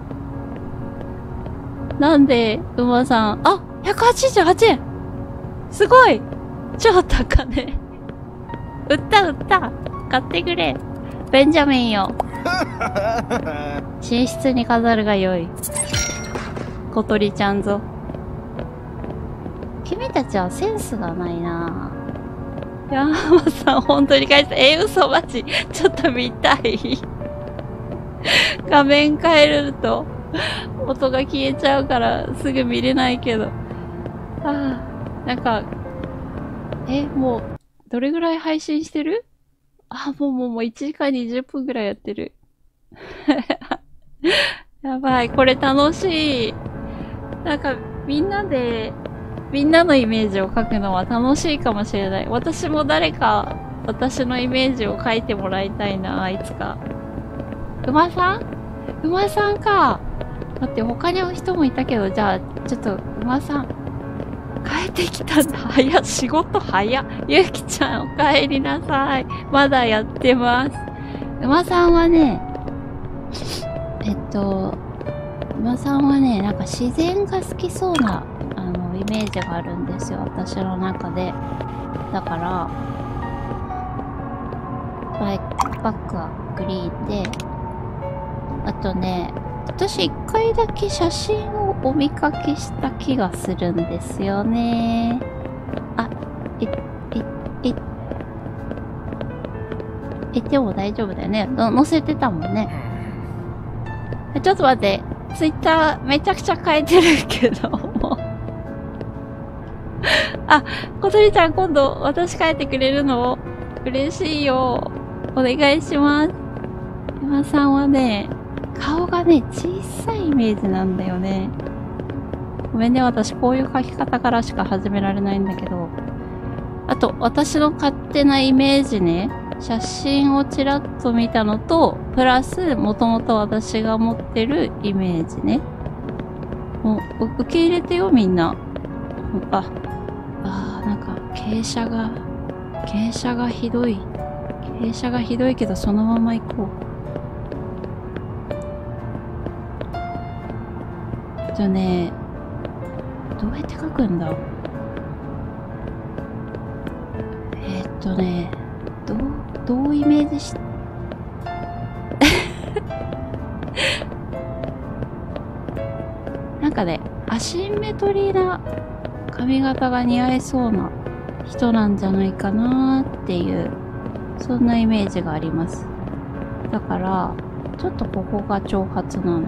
Speaker 1: なんで、馬さん。あ、ひゃくはちじゅうはちえん。すごい。超高値。売った売った。買ってくれ。ベンジャミンよ。寝室に飾るがよい。小鳥ちゃんぞ。 君たちはセンスがないな。山本さん、本当に返した。えー、嘘マジ。ちょっと見たい。画面変えると、音が消えちゃうからすぐ見れないけど。ああ、なんか、え、もう、どれぐらい配信してる？あ、もうもうもういちじかんにじゅっぷんぐらいやってる。やばい、これ楽しい。なんか、みんなで、みんなのイメージを描くのは楽しいかもしれない。私も誰か、私のイメージを描いてもらいたいな、いつか。馬さん？馬さんか。待って、他に人もいたけど、じゃあ、ちょっと、馬さん。帰ってきたんだ。早っ。仕事早っ。ゆきちゃん、お帰りなさい。まだやってます。馬さんはね、えっと、馬さんはね、なんか自然が好きそうな、あの、イメージがあるんですよ。私の中で。だから、バイク、バックはグリーンで、あとね、私一回だけ写真をお見かけした気がするんですよね。あ、え、え、え、え、でも大丈夫だよね。の載せてたもんね。ちょっと待って。ツイッターめちゃくちゃ変えてるけど、もう。あ、小鳥ちゃん今度私帰ってくれるの嬉しいよ。お願いします。山さんはね、顔がね、小さいイメージなんだよね。ごめんね、私こういう描き方からしか始められないんだけど。あと、私の勝手なイメージね、写真をちらっと見たのと、プラス、もともと私が持ってるイメージね。もう、受け入れてよ、みんな。あ、あー、なんか、傾斜が、傾斜がひどい。傾斜がひどいけど、そのまま行こう。じゃあね、どうやって描くんだ？えー、っとね、どう、どうイメージし、なんかね、アシンメトリーな髪型が似合いそうな人なんじゃないかなーっていう、そんなイメージがあります。だから、ちょっとここが長髪なの。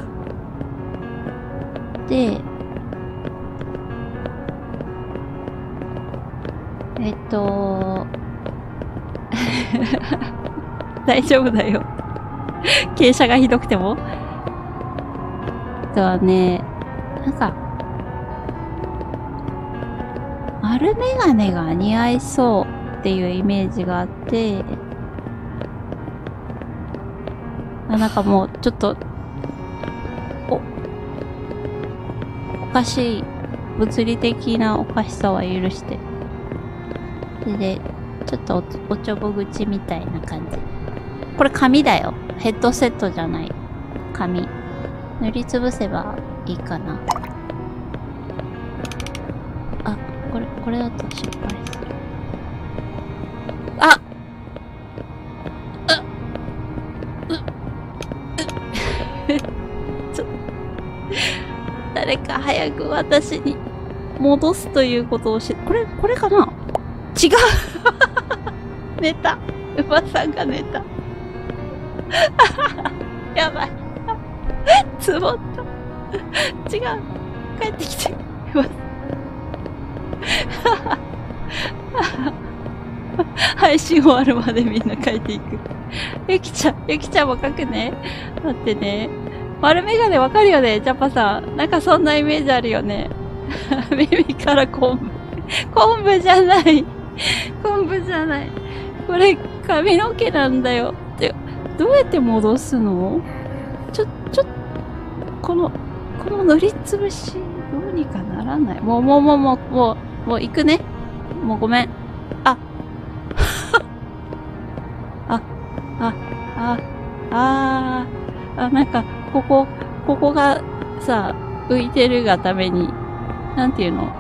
Speaker 1: で、えっと、大丈夫だよ。傾斜がひどくても。あとはね、なんか、丸メガネが似合いそうっていうイメージがあって、あ、なんかもうちょっと、お、おかしい、物理的なおかしさは許して。で、ちょっとお、おちょぼ口みたいな感じ。これ紙だよ。ヘッドセットじゃない。紙。塗りつぶせばいいかな。あ、これ、これだと失敗する。ああう、う、ちょ、誰か早く私に戻すということをし、これ、これかな？違う寝た。馬さんが寝た。やばい。つぼった。違う。帰ってきて。配信終わるまでみんな帰っていく。ゆきちゃん、ゆきちゃんも書くね。待ってね。丸メガネわかるよね、ジャパさん。なんかそんなイメージあるよね。耳から昆布。昆布じゃない。昆布じゃない。これ髪の毛なんだよ。って、どうやって戻すの？ちょ、ちょ、この、この塗りつぶし、どうにかならない。もう、もう、もう、もう、もう、もう行くね。もうごめん。あ。あ、あ、あ、あー、あ、なんか、ここ、ここがさ、浮いてるがために、なんていうの？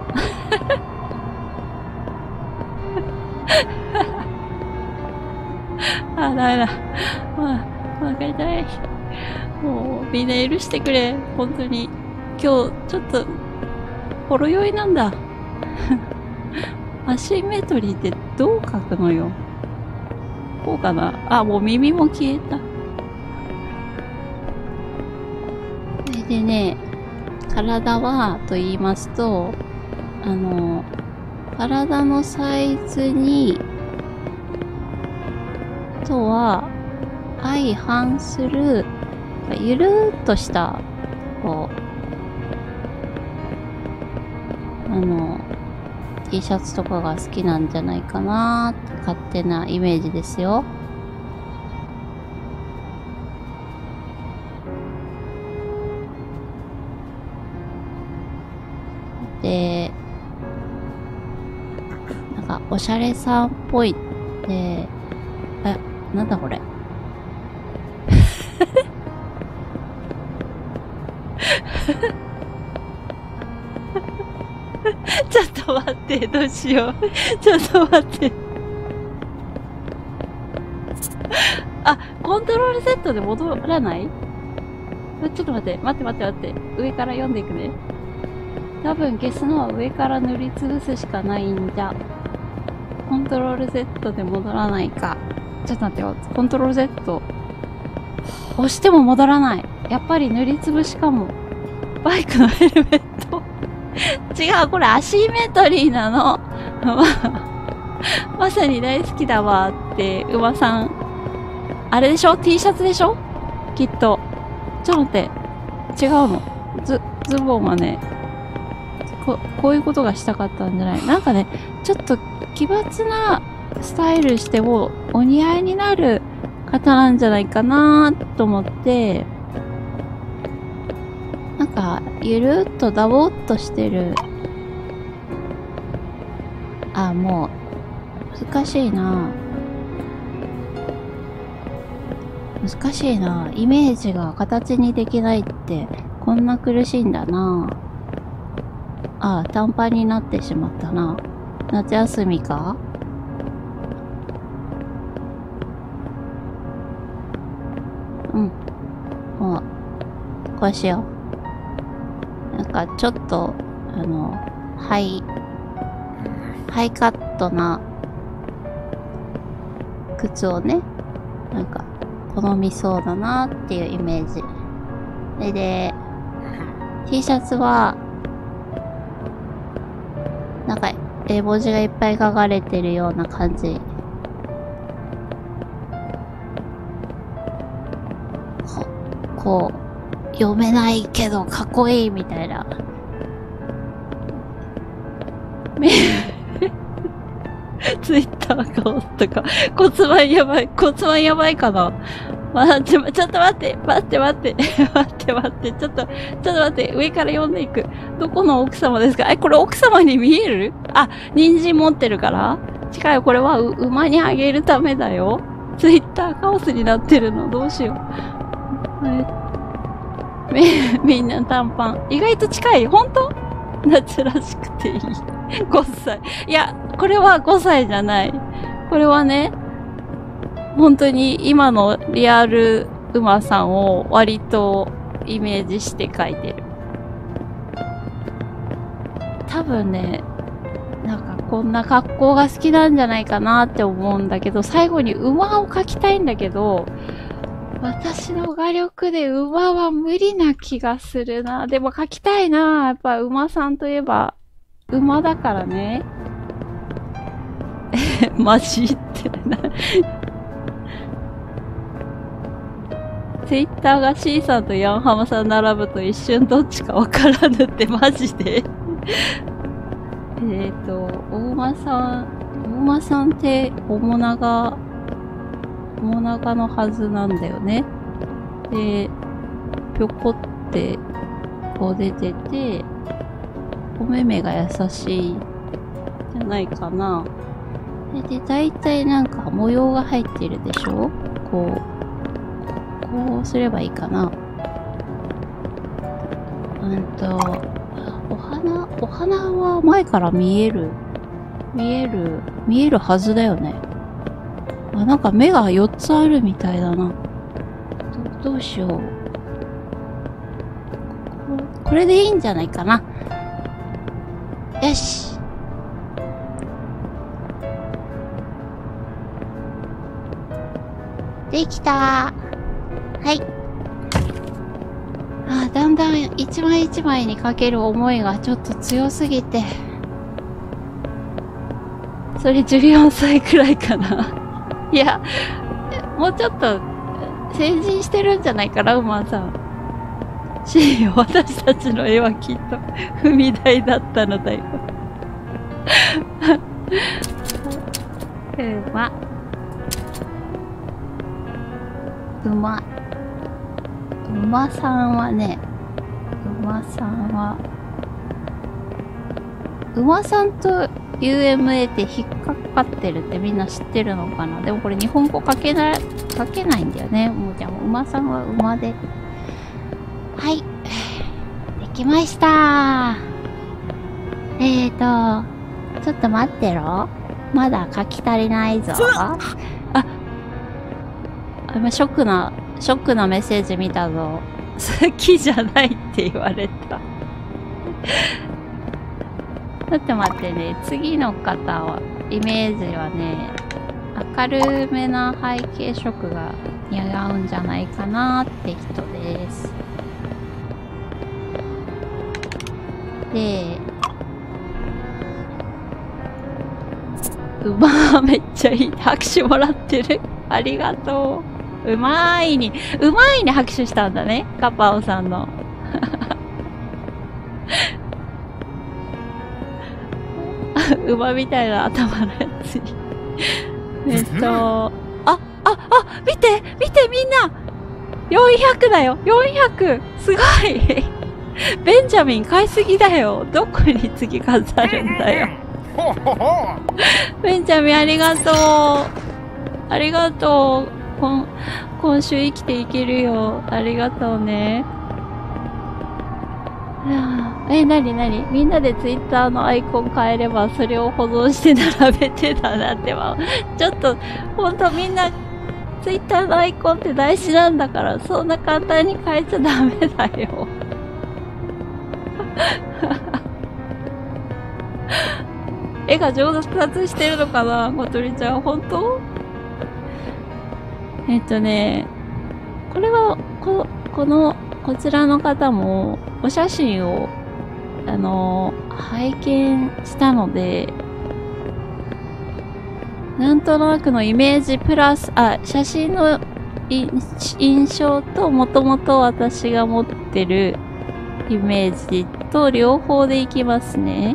Speaker 1: あ、ダメだ。まあ、わかりたい。もう、みんな許してくれ。本当に。今日、ちょっと、ほろ酔いなんだ。 アシンメトリーってどう書くのよ。こうかな。あ、もう耳も消えた。それでね、体はと言いますと、あの、体のサイズに、とは相反する、ゆるーっとした、こう、あの、T シャツとかが好きなんじゃないかなーって勝手なイメージですよ。で、なんかおしゃれさんっぽいって、え、なんだこれ。ちょっと待って、どうしよう。ちょっと待って。あ、コントロールセットで戻らない？ちょっと待って、待って待って待って。上から読んでいくね。多分消すのは上から塗りつぶすしかないんじゃ。コントロール Z で戻らないか。ちょっと待ってよ。コントロール Z。押しても戻らない。やっぱり塗りつぶしかも。バイクのヘルメット。違う、これアシンメトリーなの。まさに大好きだわって、馬さん。あれでしょ？ T シャツでしょ？きっと。ちょっと待って。違うの。ズ、ズボンはね、こ、こういうことがしたかったんじゃない？なんかね、ちょっと奇抜なスタイルしてもお似合いになる方なんじゃないかなと思って、なんか、ゆるっとダボっとしてる。あ、もう、難しいな。難しいな。イメージが形にできないって、こんな苦しいんだな。あ、短パンになってしまったな。夏休みか？うん。もう、こうしよう。なんか、ちょっと、あの、ハイ、ハイカットな、靴をね、なんか、好みそうだなっていうイメージ。で、で、T シャツは、なんか、絵文字がいっぱい書かれてるような感じ。こ、こう、読めないけどかっこいいみたいな。ツイッター顔とか、骨盤やばい、骨盤やばいかな。待って、ちょっと待って、待って待って、待って待って、ちょっと、ちょっと待って、上から読んでいく。どこの奥様ですか？え、これ奥様に見える？あ、人参持ってるから？違うよ、これは馬にあげるためだよ。ツイッターカオスになってるの、どうしよう。み、みんな短パン。意外と近い？本当？夏らしくていい。ごさい。いや、これはごさいじゃない。これはね、本当に今のリアル馬さんを割とイメージして描いてる。多分ね、なんかこんな格好が好きなんじゃないかなって思うんだけど、最後に馬を描きたいんだけど、私の画力で馬は無理な気がするな。でも描きたいな。やっぱ馬さんといえば馬だからね。マジってな。ツイッターが C さんとヤンハマさん並ぶと一瞬どっちかわからぬってマジでえっと、大馬さん、大馬さんって面長、面長のはずなんだよね。で、ぴょこってこう出てて、お目目が優しいじゃないかな。で、だいたいなんか模様が入ってるでしょ？こう、こうすればいいかな。うんと、お花、お花は前から見える。見える、見えるはずだよね。あ、なんか目がよっつあるみたいだな。ど、どうしよう。こ、これでいいんじゃないかな。よし。 できた。はい。あ、だんだん一枚一枚にかける思いがちょっと強すぎて。それじゅうよんさいくらいかな。いや、もうちょっと成人してるんじゃないかな、馬さん。し、私たちの絵はきっと踏み台だったのだよ。馬。馬。馬さんはね、馬さんは、馬さんと ユーエムエー って引っかかってるってみんな知ってるのかな。でもこれ日本語書けない、書けないんだよね。もうじゃあもう馬さんは馬で。はい。できました。えーと、ちょっと待ってろ。まだ書き足りないぞ。あ、今ショックな、ショックなメッセージ見たぞ。好きじゃないって言われた。ちょっと待ってね。次の方は、イメージはね、明るめな背景色が似合うんじゃないかなって人です。で、馬めっちゃいい。拍手もらってる。ありがとう。うまーいに、うまーいに拍手したんだね。カパオさんの。馬みたいな頭のやつに。えっと、あ、あ、あ、見て見てみんな !よんひゃく だよ !よんひゃく! すごいベンジャミン買いすぎだよ。どこに次飾るんだよ。ベンジャミンありがとう。ありがとう。今、今週生きていけるよ。ありがとうね。え、なになにみんなでツイッターのアイコン変えればそれを保存して並べてたなっては。ちょっと、ほんとみんなツイッターのアイコンって大事なんだから、そんな簡単に変えちゃダメだよ。絵が上達してるのかな小鳥ちゃん、ほんと？えっとね、これは、こ、この、こちらの方も、お写真を、あの、拝見したので、なんとなくのイメージプラス、あ、写真の印象と、もともと私が持ってるイメージと両方でいきますね。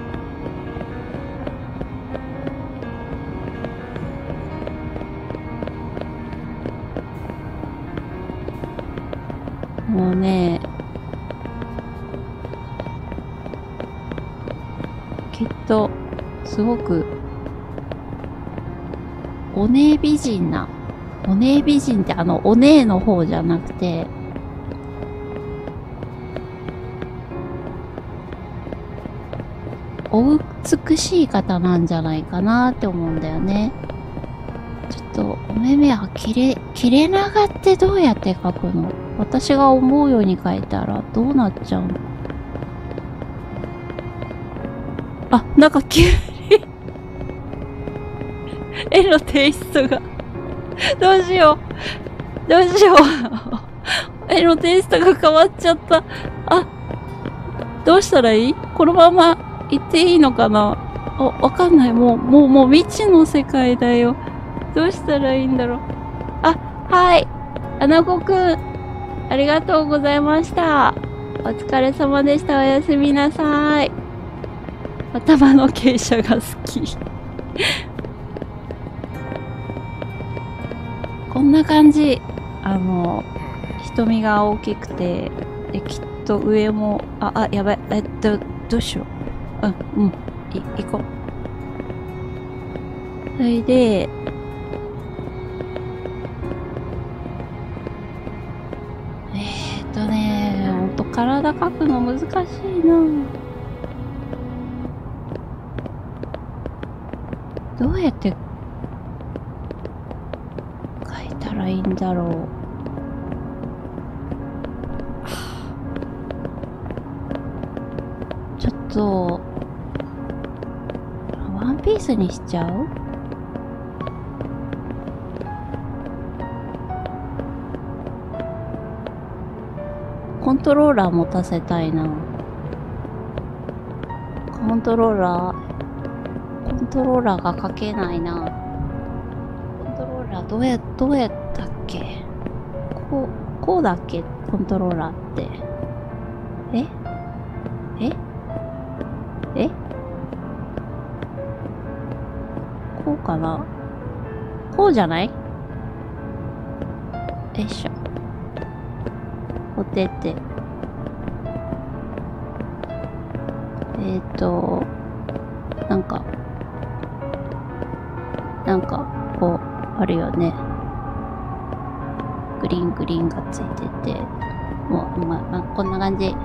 Speaker 1: もうね、きっと、すごく、お姉美人な、お姉美人ってあの、お姉の方じゃなくて、お美しい方なんじゃないかなって思うんだよね。ちょっと、お目目は切れ、切れ長ってどうやって描くの？私が思うように描いたらどうなっちゃうの？あ、なんか急に絵のテイストがどうしよう。どうしよう。絵のテイストが変わっちゃった。あ、どうしたらいい？このまま行っていいのかな？あ、わかんない。もう、もう、もう未知の世界だよ。どうしたらいいんだろう。あ、はい。アナゴくん、ありがとうございました。お疲れ様でした。おやすみなさい。頭の傾斜が好き。こんな感じ。あの、瞳が大きくて、できっと上も、あ、あ、やばい。えっと、どうしよう。うん、うん、い、行こう。それで、えーっとね、ほんと体描くの難しいな。どうやって描いたらいいんだろう。ちょっと、ワンピースにしちゃう？ コントローラー持たせたいな。コントローラー、コントローラーが書けないな。コントローラーどうや、どうやったっけ？こう、こうだっけ？コントローラーって。え？え？え？こうかな？こうじゃない？よいしょ。おてて。えっと、なんか、なんか、こう、あるよね。グリーングリーンがついてて、もう、ま、ま、こんな感じ。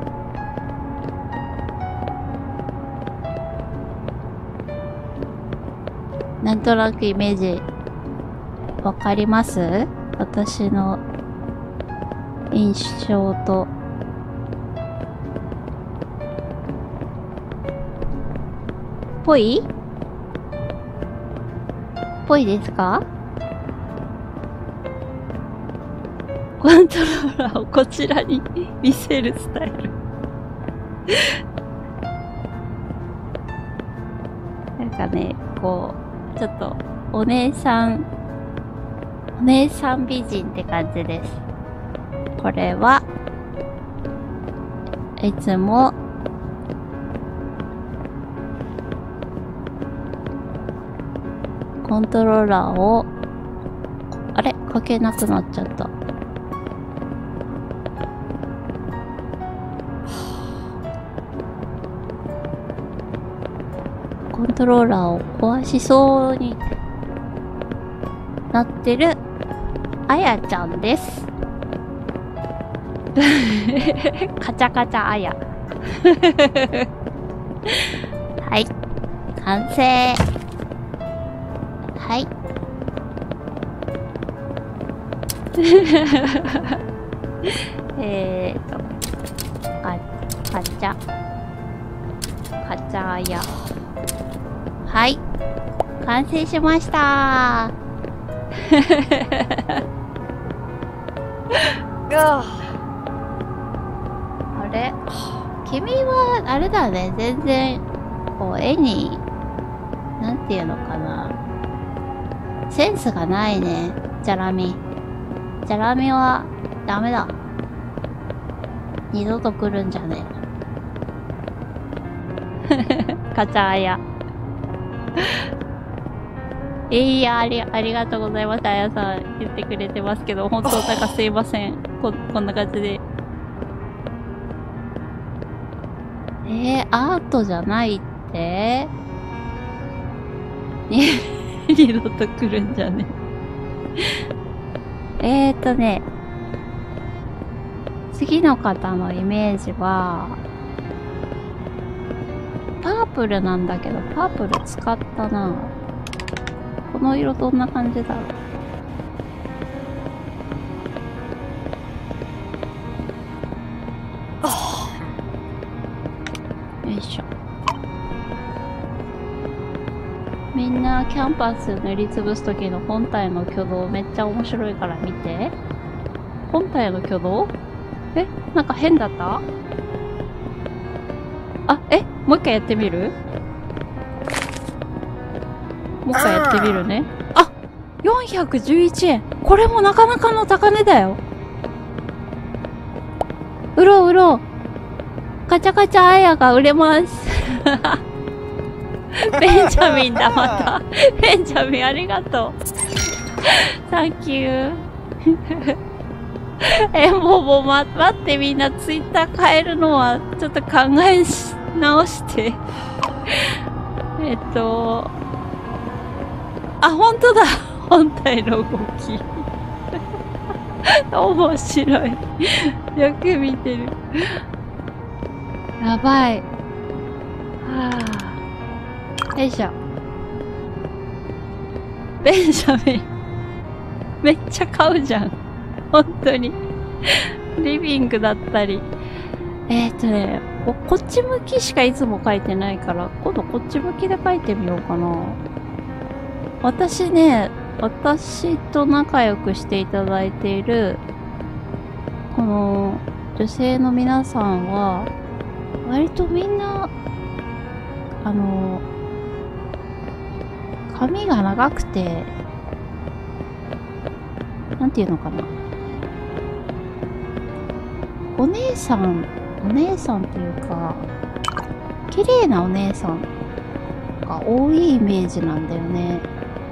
Speaker 1: なんとなくイメージ、わかります？私の印象と。ぽい？ぽいですか？コントローラーをこちらに見せるスタイル。なんかね、こう、ちょっと、お姉さん、お姉さん美人って感じです。これは、いつも、コントローラーを、あれ？かけなくなっちゃった。コントローラーを壊しそうになってるあやちゃんです。カチャカチャあや。はい。完成。はい。えーと、カ、カチャ、カチャあや。はい。完成しました。あれ？君は、あれだね。全然、こう、絵に、なんていうのかな。センスがないね。ジャラミ。ジャラミは、ダメだ。二度と来るんじゃねえ。カチャーヤ。いや、あり、ありがとうございます。あやさん言ってくれてますけど、本当なんかすいません。こ、こんな感じで。えー、アートじゃないって二度と来るんじゃねえ。えーとね、次の方のイメージは、パープルなんだけど、パープル使ったな。この色どんな感じだろう。よいしょ。みんなキャンパス塗りつぶす時の本体の挙動めっちゃ面白いから見て。本体の挙動？え？なんか変だった？あ、え？もう一回やってみる？もう一回やってみるね。あ！よんひゃくじゅういちえん。これもなかなかの高値だよ。うろうろ。カチャカチャあやが売れます。ベンジャミンだ、また。ベンジャミンありがとう。サンキュー。え、もう、もう、ま、待って、みんなツイッター変えるのは、ちょっと考えし直して。えっと、あ、ほんとだ。本体の動き。面白い。よく見てる。やばい。はぁ。よいしょ。ベンジャミン。めっちゃ買うじゃん。本当に。リビングだったり。えーっとねこ、こっち向きしかいつも書いてないから、今度こっち向きで書いてみようかな。私ね、私と仲良くしていただいている、この、 女性の皆さんは、割とみんな、あの、髪が長くて、なんていうのかな。お姉さん、お姉さんというか、綺麗なお姉さんが多いイメージなんだよね。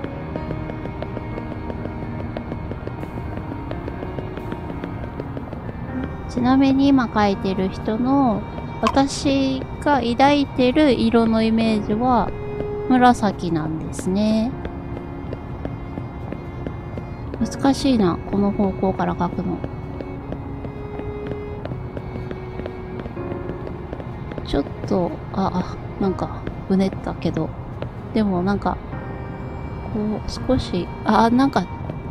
Speaker 1: ちなみに今描いてる人の私が抱いてる色のイメージは紫なんですね。難しいな、この方向から描くの。ちょっと、あ、あ、なんか、うねったけど。でもなんか、こう、少し、あ、なんか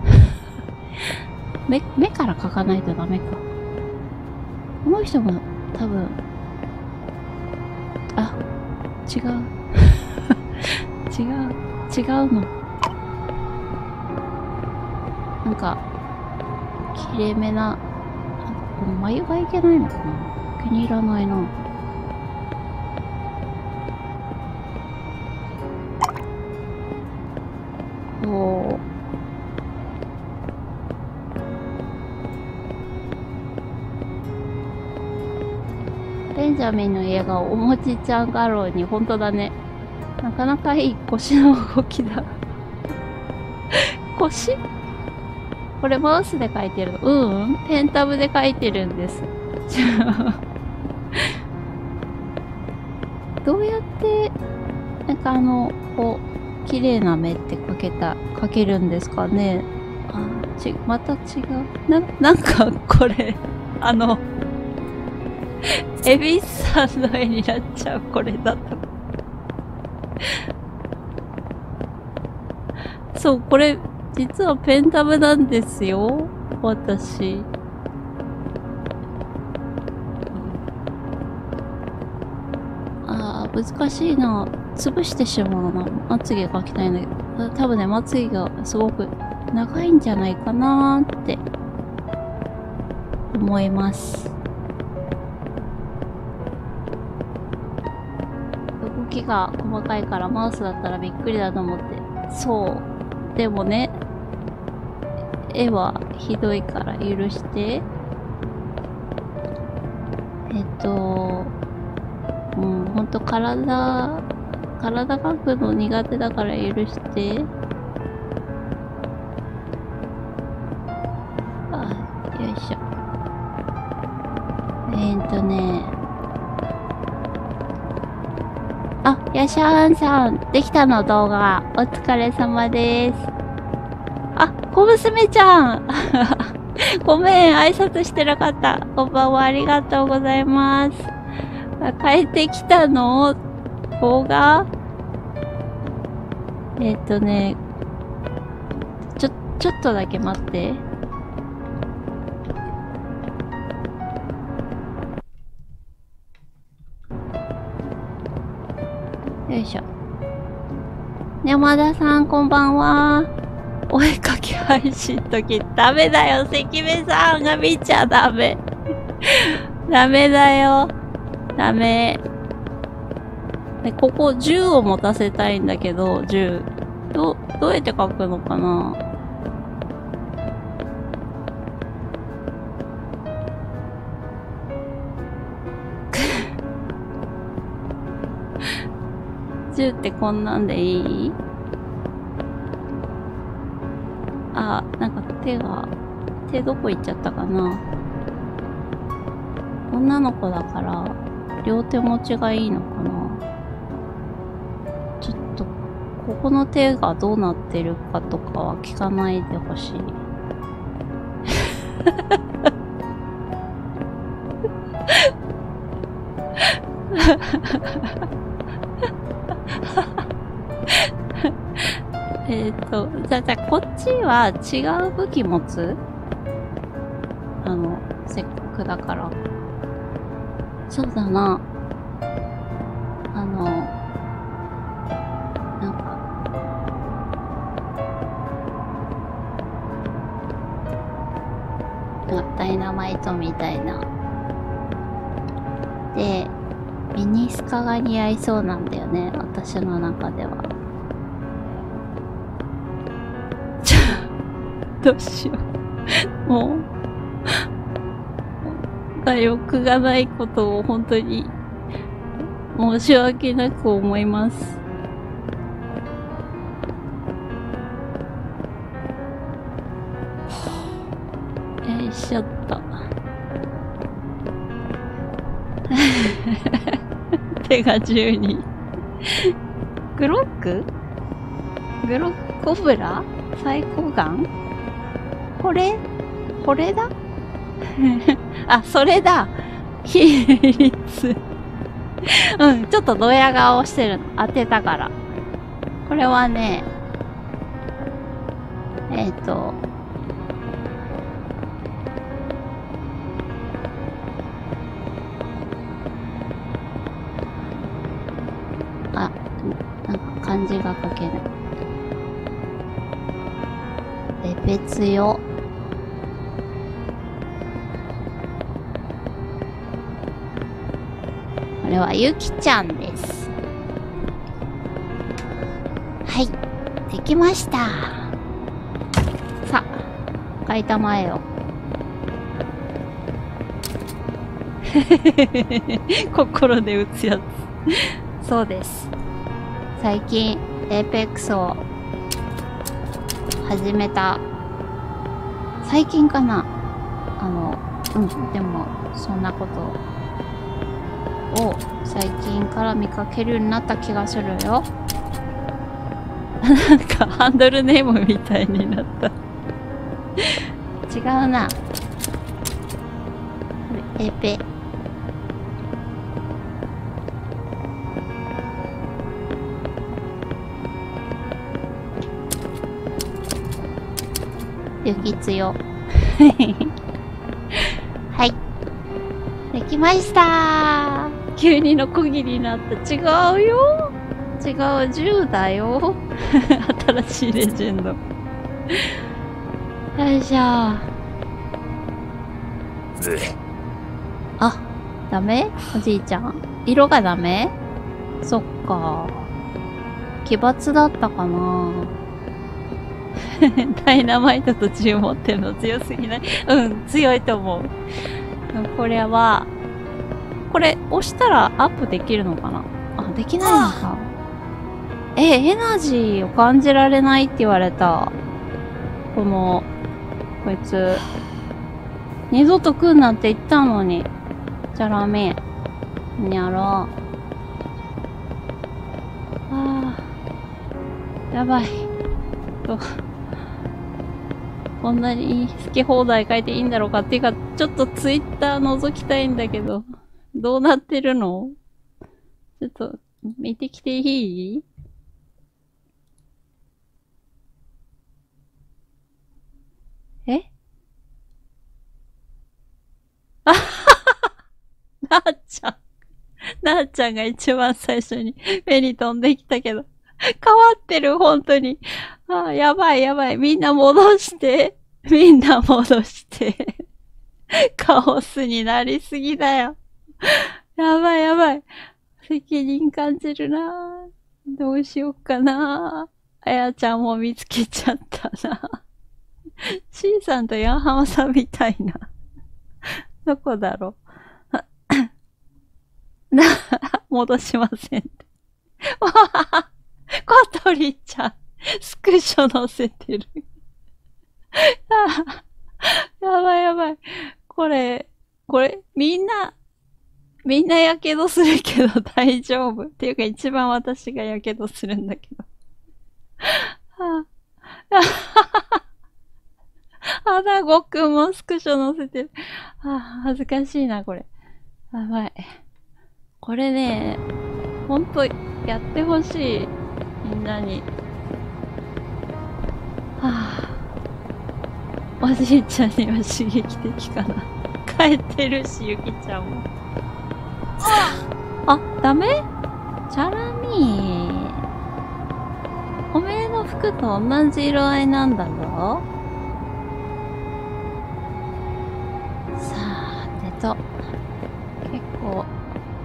Speaker 1: 目、目から描かないとダメか。この人も多分、あ、違う。違う、違うの。なんか、綺麗めな、この眉がいけないのかな、気に入らないな。こう。ベンジャミンの家がおもちちゃん画廊に、ほんとだね。なかなかいい腰の動きだ。腰？これマウスで描いてるの？うん、ペンタブで描いてるんです。どうやって、なんかあの、こう、綺麗な目って描けた、描けるんですかね。あ、ち、また違う。な、なんかこれ、あの、エビスさんの絵になっちゃう、これだと。そう、これ、実はペンタブなんですよ。私。ああ、難しいな。潰してしまうな。まつげ描きたいんだけど。多分ね、まつげがすごく長いんじゃないかなーって思います。動きが細かいからマウスだったらびっくりだと思って。そう。でもね、絵はひどいから許して。えっと、うん、ほんと体、体描くの苦手だから許して。あ、よいしょ。えー、っとね。あ、ヤシャーンさん、できたの動画。お疲れ様です。あ、小娘ちゃんごめん、挨拶してなかった。こんばんは、ありがとうございます。帰ってきたの動画えっとね、ちょ、ちょっとだけ待って。よいしょ。山田さん、こんばんは。お絵かき配信とき、ダメだよ。関目さんが見ちゃダメ。ダメだよ。ダメ。で、ここ銃を持たせたいんだけど、銃。ど、どうやって書くのかな？銃ってこんなんでいい？あ、なんか手が、手どこ行っちゃったかな。女の子だから、両手持ちがいいのかな。ちょっと、ここの手がどうなってるかとかは聞かないでほしい。えっと、じゃあ、じゃあ、こっちは違う武器持つ？あの、せっかくだから。そうだな。あの、なんか、ダイナマイトみたいなで、ミニスカが似合いそうなんだよね、私の中では。ちょ、どうしよう。もう、が欲がないことを本当に申し訳なく思います。よいしょっと。手がじゅうに。グロックグロッコブラサイコガンこれこれだあ、それだ比率うん、ちょっとドヤ顔してるの。当てたから。これはね、えっと、あ、なんか漢字が書けない。レペツヨ。これはゆきちゃんです。はい。できました。さあ、書いたまえよ。心で打つやつ。そうです。最近、エーペックスを始めた。最近かなあの、うん、でも、そんなことを最近から見かけるようになった気がするよ。なんかハンドルネームみたいになった。違うな。エペ。ゆきつよ。はい。できましたー。急にノコギリになった。違うよ。違う、じゅうだよ。新しいレジェンド。よいしょ。あ、ダメ？おじいちゃん。色がダメ？そっか。奇抜だったかな。ダイナマイトと銃持ってるの強すぎない？うん、強いと思う。これは、これ押したらアップできるのかな？あ、できないのか。え、エナジーを感じられないって言われた。この、こいつ。二度と来んなって言ったのに。じゃらめ。にゃろ。あー。やばい。と。こんなに好き放題書いていいんだろうかっていうか、ちょっとツイッター覗きたいんだけど。どうなってるの？ちょっと、見てきていい？え？あはははなあちゃん。なあちゃんが一番最初に目に飛んできたけど。変わってる、本当に。ああ、やばいやばい。みんな戻して。みんな戻して。カオスになりすぎだよ。やばいやばい。責任感じるな。どうしようかな。あやちゃんも見つけちゃったな。C さんとヤンハマさんみたいな。どこだろう。な、戻しませんって。わは小鳥ちゃん、スクショ載せてる。やばいやばい。これ、これ、みんな、みんなやけどするけど大丈夫。っていうか一番私がやけどするんだけど。はあ、アナゴくんもスクショ載せてる。はあ、恥ずかしいな、これ。やばい。これね、ほんと、やってほしい。みんなに。はぁ、おじいちゃんには刺激的かな。帰ってるし、ゆきちゃんも。あ、ダメ？チャラミー。おめえの服と同じ色合いなんだぞ。さーてと、結構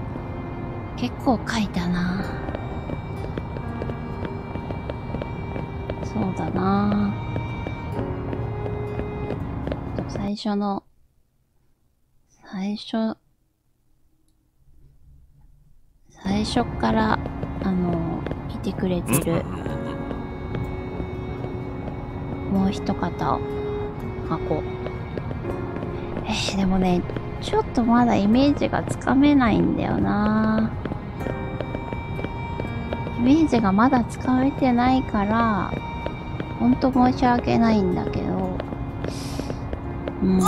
Speaker 1: 結構書いたな。そうだな。最初の、最初、最初から、あの、いてくれてる、もう一方を書こう。えー、でもね、ちょっとまだイメージがつかめないんだよな。イメージがまだつかめてないから、ほんと申し訳ないんだけど。うん。ど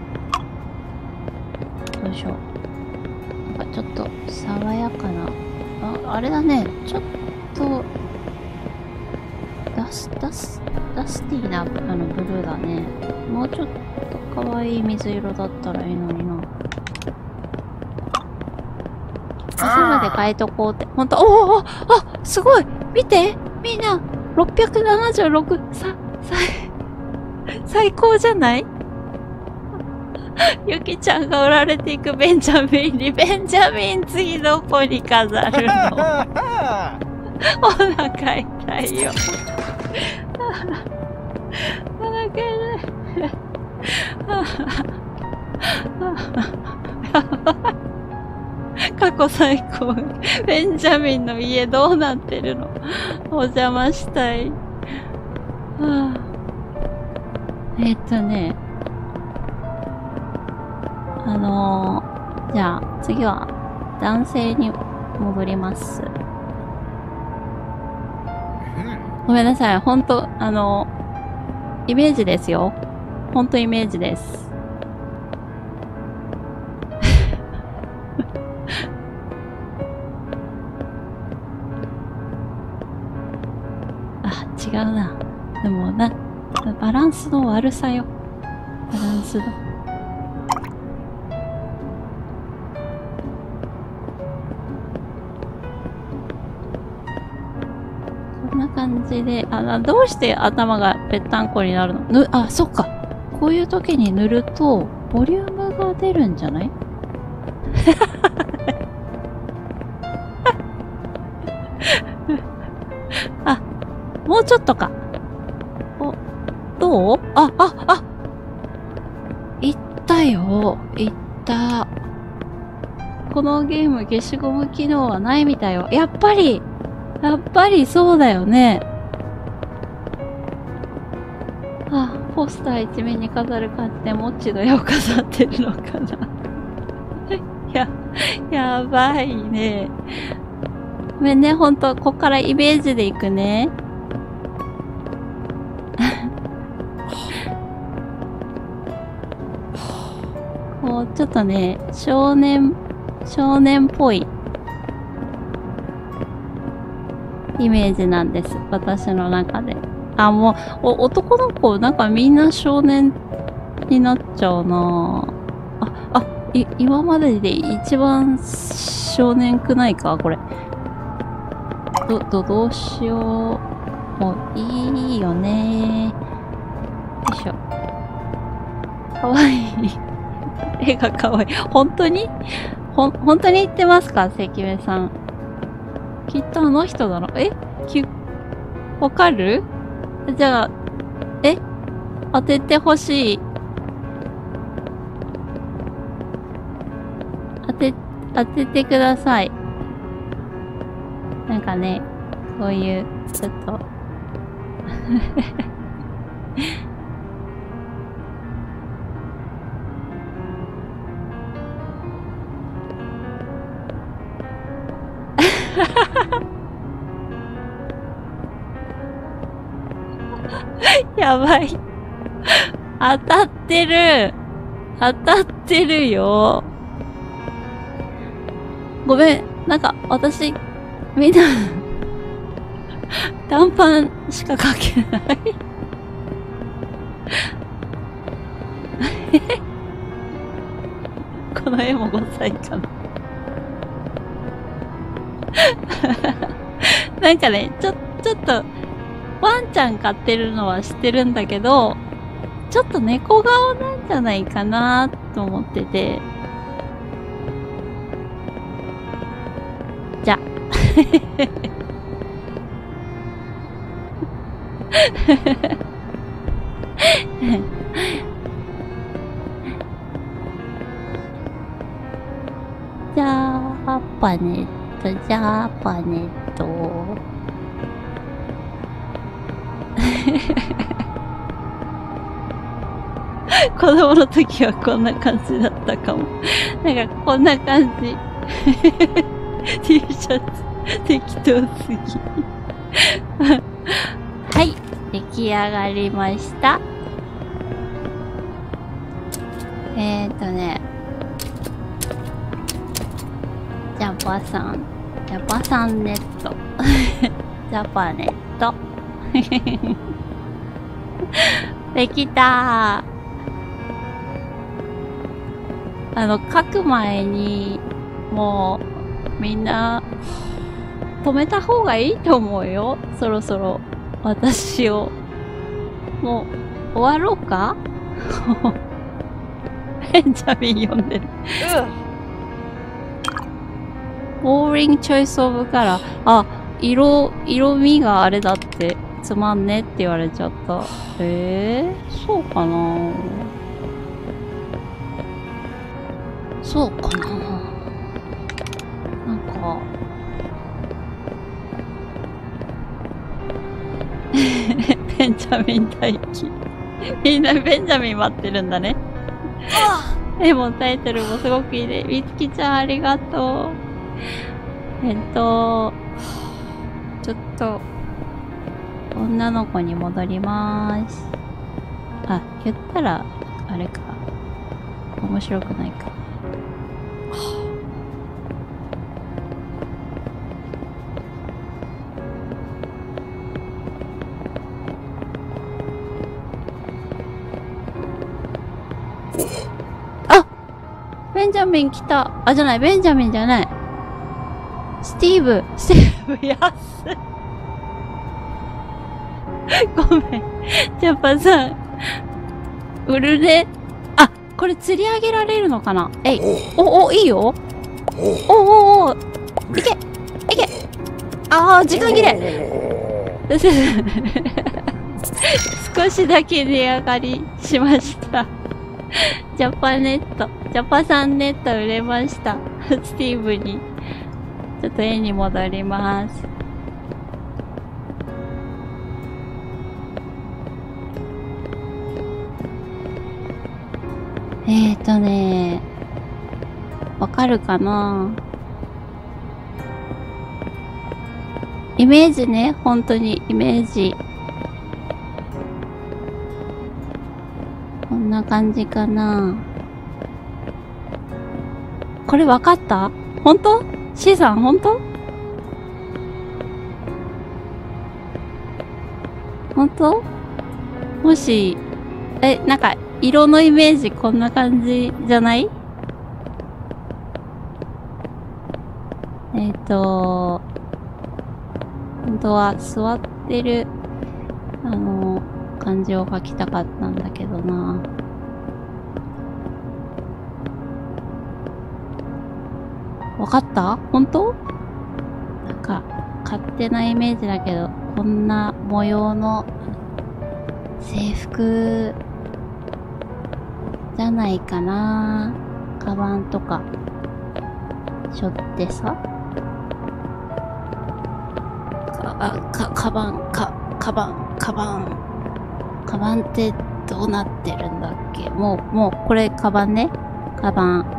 Speaker 1: うしよう。なんかちょっと爽やかな。あ、あれだね。ちょっと、ダス、ダス、ダスティーなあのブルーだね。もうちょっと可愛い水色だったらいいのにな。朝まで変えとこうって。ほんと、おお、あ、すごい見てみんな、ろっぴゃくななじゅうろく、さ、さ、最高じゃない？ゆきちゃんが売られていくベンジャミンに、ベンジャミン次どこに飾るの？お腹痛いよ。お腹痛い。過去最高。ベンジャミンの家どうなってるの？お邪魔したい。はあ、えっとね、あのー、じゃあ次は男性に戻ります。ごめんなさい、ほんと、あのー、イメージですよ。ほんとイメージです。違うな。でもな、バランスの悪さよ。バランスの。こんな感じで、あ、どうして頭がぺったんこになるの？ぬ、あ、そっか。こういう時に塗ると、ボリュームが出るんじゃない？あ、もうちょっとか。お、どう？あ、あ、あいったよ。いった。このゲーム消しゴム機能はないみたいよ。やっぱりやっぱりそうだよね。あ、ポスター一面に飾る感じでモッチの絵を飾ってるのかな。や、やばいね。ごめんね、ほんと、こっからイメージでいくね。こう、ちょっとね、少年、少年っぽいイメージなんです。私の中で。あ、もう、お男の子、なんかみんな少年になっちゃうなぁ。あ、あ、い、今までで一番少年くないかこれ。ど、ど、どうしよう。もういいよね。よいしょ。かわいい。絵がかわいい。本当にほ、本当に言ってますか関目さん。きっとあの人だろ。えき、わかる？じゃあ、え当ててほしい。当て、当ててください。なんかね、こういう、ちょっと。やばい。当たってる。当たってるよ。ごめん。なんか、私、みんな、短パンしか描けない。この絵もごさいかな。なんかね、ちょ、ちょっと、ワンちゃん飼ってるのは知ってるんだけど、ちょっと猫顔なんじゃないかなと思ってて。 ジャパネット、ジャパネット。子供の時はこんな感じだったかも。なんかこんな感じ。T シャツ、適当すぎ。はい、出来上がりました。えーとね、ジャパさん、ジャパさんネット。ジャパネット。できたー。あの、書く前に、もう、みんな、止めた方がいいと思うよ。そろそろ、私を。もう、終わろうか？ベンジャミン読んでる。ボーリングチョイスオブカラー。あ、色、色味があれだって、つまんねって言われちゃった。えー、そうかな？そうかな？なんか、ベンジャミン待機。みんなベンジャミン待ってるんだね。絵もタイトルもすごくいいね。みつきちゃんありがとう。えっと、ちょっと、女の子に戻りまーす。あ、言ったら、あれか。面白くないか。あ！ベンジャミン来た。あ、じゃない、ベンジャミンじゃない。スティーブ、スティーブ、安い。ごめん。ジャパさん。売るね。あ、これ釣り上げられるのかな？えい。お、お、いいよ。お、お、お、いけいけあー、時間切れ少しだけ値上がりしました。ジャパネット、ジャパさんネット売れました。スティーブに。ちょっと絵に戻ります。えーとね、わかるかな？イメージね、本当にイメージ。こんな感じかな。これわかった？本当？C さん本当？本当？もし、え、なんか、色のイメージこんな感じじゃない？えっと、本当は座ってる、あの、感じを描きたかったんだけどな。わかった？本当？なんか、勝手なイメージだけど、こんな模様の制服じゃないかな。カバンとか、しょってさ。か、あ、か、カバン、か、カバン、カバン。カバンってどうなってるんだっけ？もう、もう、これカバンね。カバン。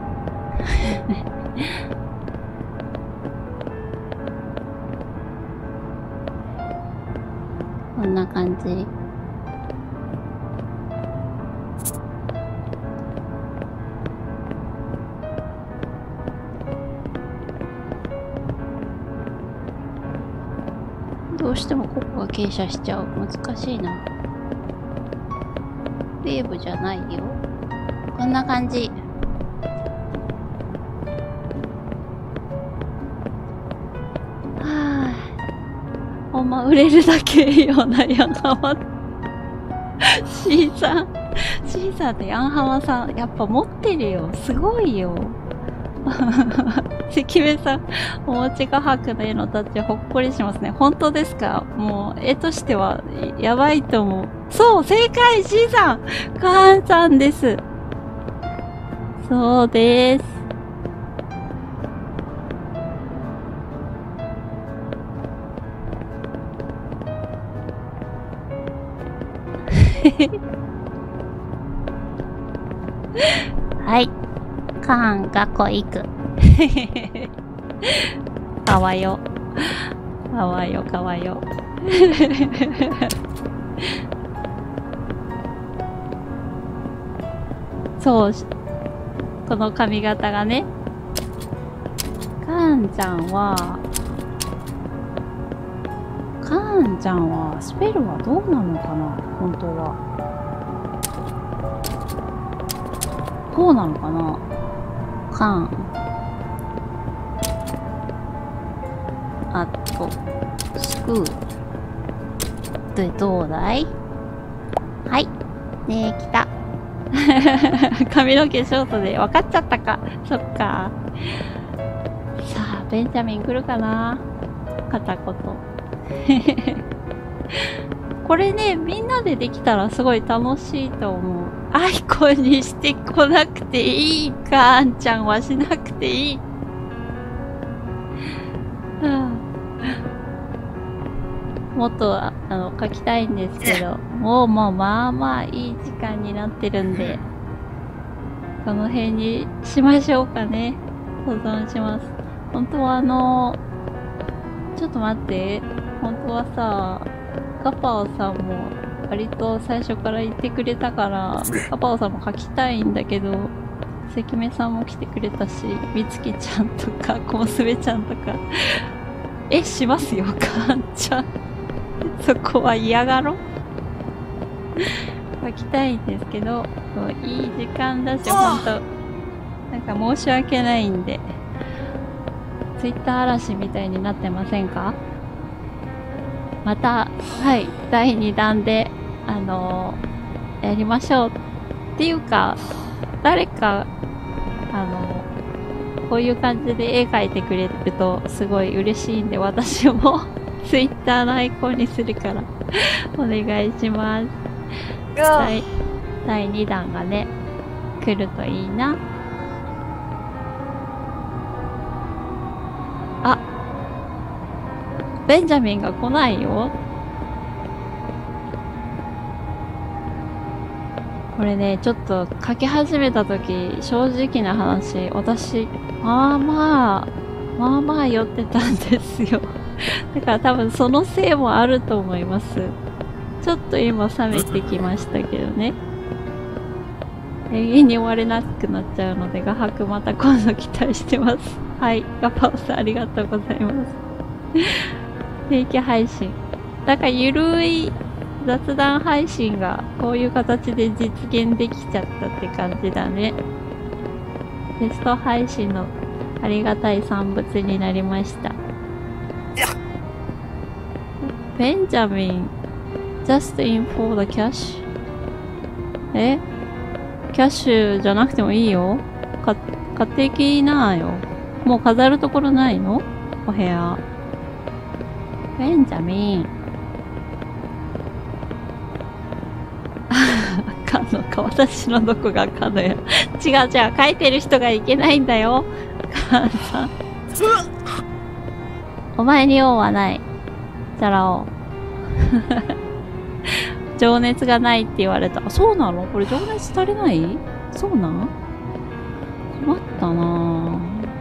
Speaker 1: こんな感じ。どうしてもここが傾斜しちゃう。難しいな。ウェーブじゃないよ。こんな感じ。はぁ。ほんま売れるだけいいようなヤンハマ。C さん。C さんってヤンハマさん、やっぱ持ってるよ。すごいよ。 関目さん、お餅画伯の絵のタッチほっこりしますね。本当ですか？もう、絵としては、やばいと思う。そう、正解 !C さんカーンさんです。そうです。はい。カーン学校行く。かわよ。かわよ、かわよ。そう。この髪型がね。カーンちゃんは、カーンちゃんは、スペルはどうなのかな本当は。こうなのかなカーン。あと、スクー。で、どうだい？はい。できた。髪の毛ショートで分かっちゃったか。そっか。さあ、ベンジャミン来るかな片言。これね、みんなでできたらすごい楽しいと思う。アイコンにしてこなくていいか、あんちゃんはしなくていい。はあ、もっとあの書きたいんですけど、もうもうまあまあいい時間になってるんで、この辺にしましょうかね。保存します。本当はあの、ちょっと待って、本当はさ、ガパオさんも割と最初から言ってくれたから、ガパオさんも書きたいんだけど、関目さんも来てくれたし、みつきちゃんとか、こもすべちゃんとか、え、しますよ、かんちゃん。そこは嫌がろ書きたいんですけど、いい時間だし、ほんと、なんか申し訳ないんで、ツイッター嵐みたいになってませんか？また、はい、だいにだんで、あのー、やりましょう。っていうか、誰か、あのー、こういう感じで絵描いてくれるとすごい嬉しいんで、私もツイッターのアイコンにするからお願いします。第、だいにだんがね、来るといいな。あ、ベンジャミンが来ないよ。これね、ちょっと書き始めた時、正直な話、私、まあまあ、まあまあ酔ってたんですよ。だから多分そのせいもあると思います。ちょっと今冷めてきましたけどね。永遠に終われなくなっちゃうので、画伯また今度期待してます。はい。ガパオさんありがとうございます。定期配信。なんかゆるい雑談配信がこういう形で実現できちゃったって感じだね。テスト配信のありがたい産物になりました。ベンジャミン、just in for the cash? えキャッシュじゃなくてもいいよ。か、買っていきなよ。もう飾るところないの？お部屋。ベンジャミン。あかんのか。私のどこがあかんのや。違う違う。書いてる人がいけないんだよ。母さん。お前に用はない。チャラ男。情熱がないって言われた。あ、そうなの？これ情熱足りない？そうなん？困ったなぁ。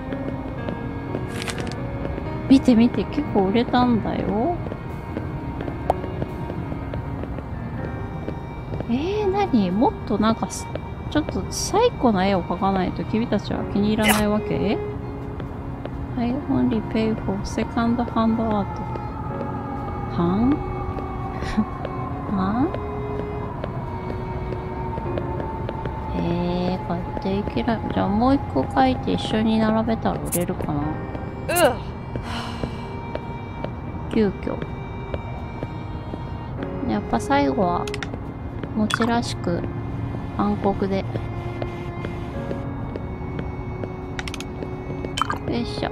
Speaker 1: 見て見て、結構売れたんだよ。えー、なに？もっとなんか、ちょっと最古な絵を描かないと君たちは気に入らないわけ？ I only pay for second hand art. はんはえー、買っていけない。じゃあもう一個書いて一緒に並べたら売れるかな。急遽。やっぱ最後は、餅らしく、暗黒で。 よいしょ。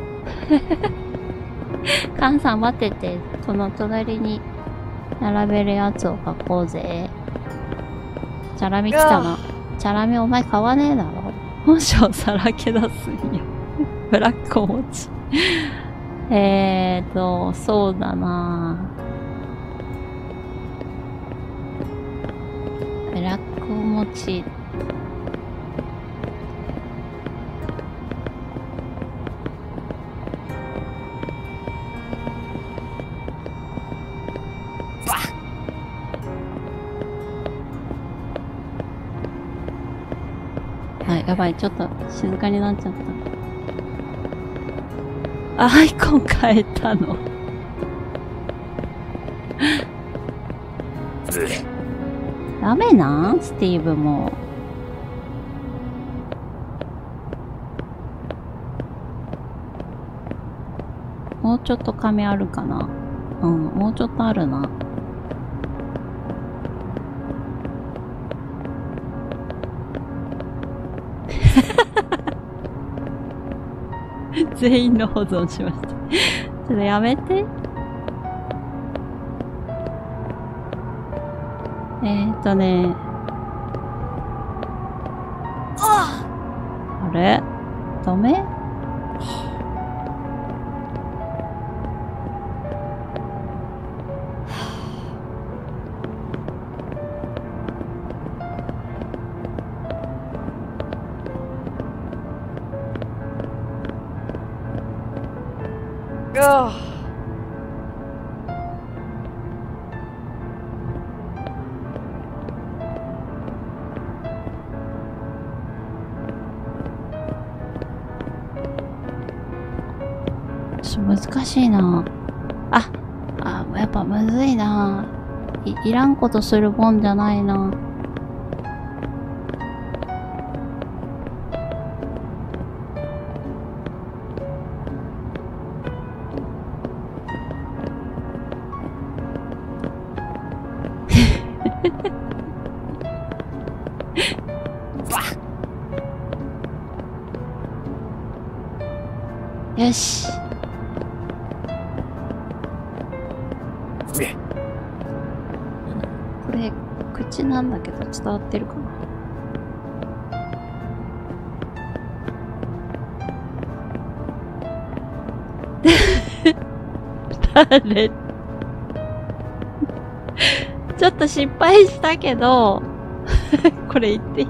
Speaker 1: カンさん待ってて、この隣に並べるやつを書こうぜ。チャラミ来たな。チャラミお前買わねえだろ。本性さらけ出すんよ。ブラックお餅。えーと、そうだなブラックお餅。はい、やばい、ちょっと静かになっちゃった。アイコン変えたの。ダメなんスティーブも。もうちょっと紙あるかな。うん、もうちょっとあるな。全員の保存しました。ちょっとやめて。えーっとね。あれ？ダメ？難しいなあ。あ、やっぱむずいな。い、いらんことするもんじゃないな。よし。これ口なんだけど伝わってるかな。誰ちょっと失敗したけどこれ言っていい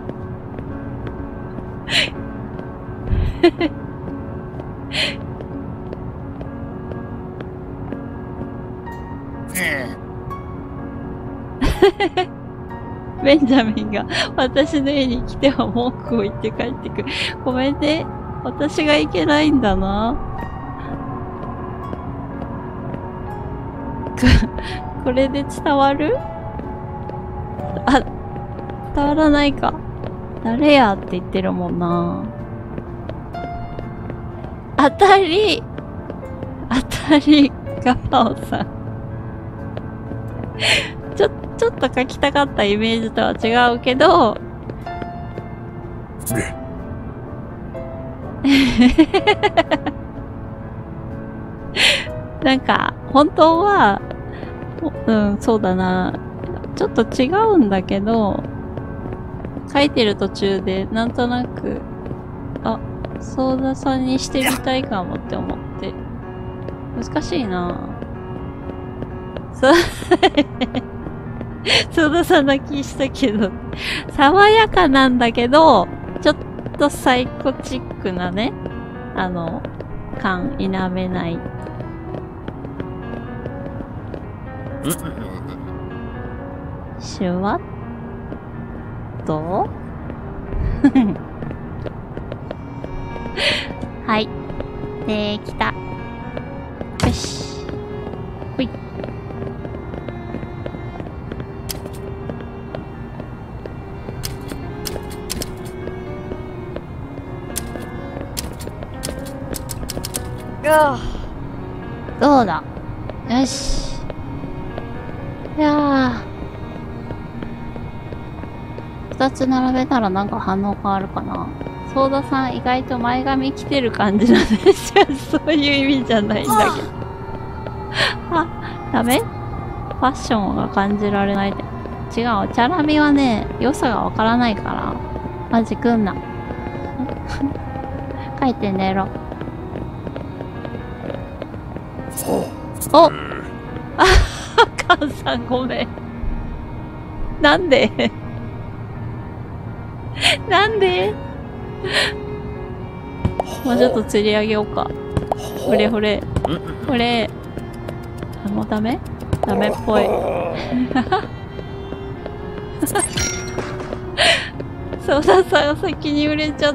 Speaker 1: ベンジャミンが私の家に来ては文句を言って帰ってくる。ごめんね。私がいけないんだな。これで伝わる？あ、伝わらないか。誰やって言ってるもんな。当たり当たりガパオさん。ちょ、ちょっと書きたかったイメージとは違うけど、なんか、本当は、うん、そうだな。ちょっと違うんだけど、書いてる途中で、なんとなく、あ、ソーダさんにしてみたいかもって思って。難しいなぁ。ソーダさんな気したけど、爽やかなんだけど、ちょっとサイコチックなね、あの、感否めない。シュワッとはい。できた。よし。ほい。どうだ。よし。いやー。二つ並べたらなんか反応変わるかな。 ソーダさん意外と前髪来てる感じなんですよ。そういう意味じゃないんだけど。あ、ダメ？ファッションが感じられないで。違う、チャラみはね、良さがわからないから。マジくんな。帰って寝ろ。おあカンさんごめん。なんでなんでもうちょっと釣り上げようか。ほれほれ。ほれ。あ、もうダメ？ダメっぽい。ソーダさんが先に売れちゃった。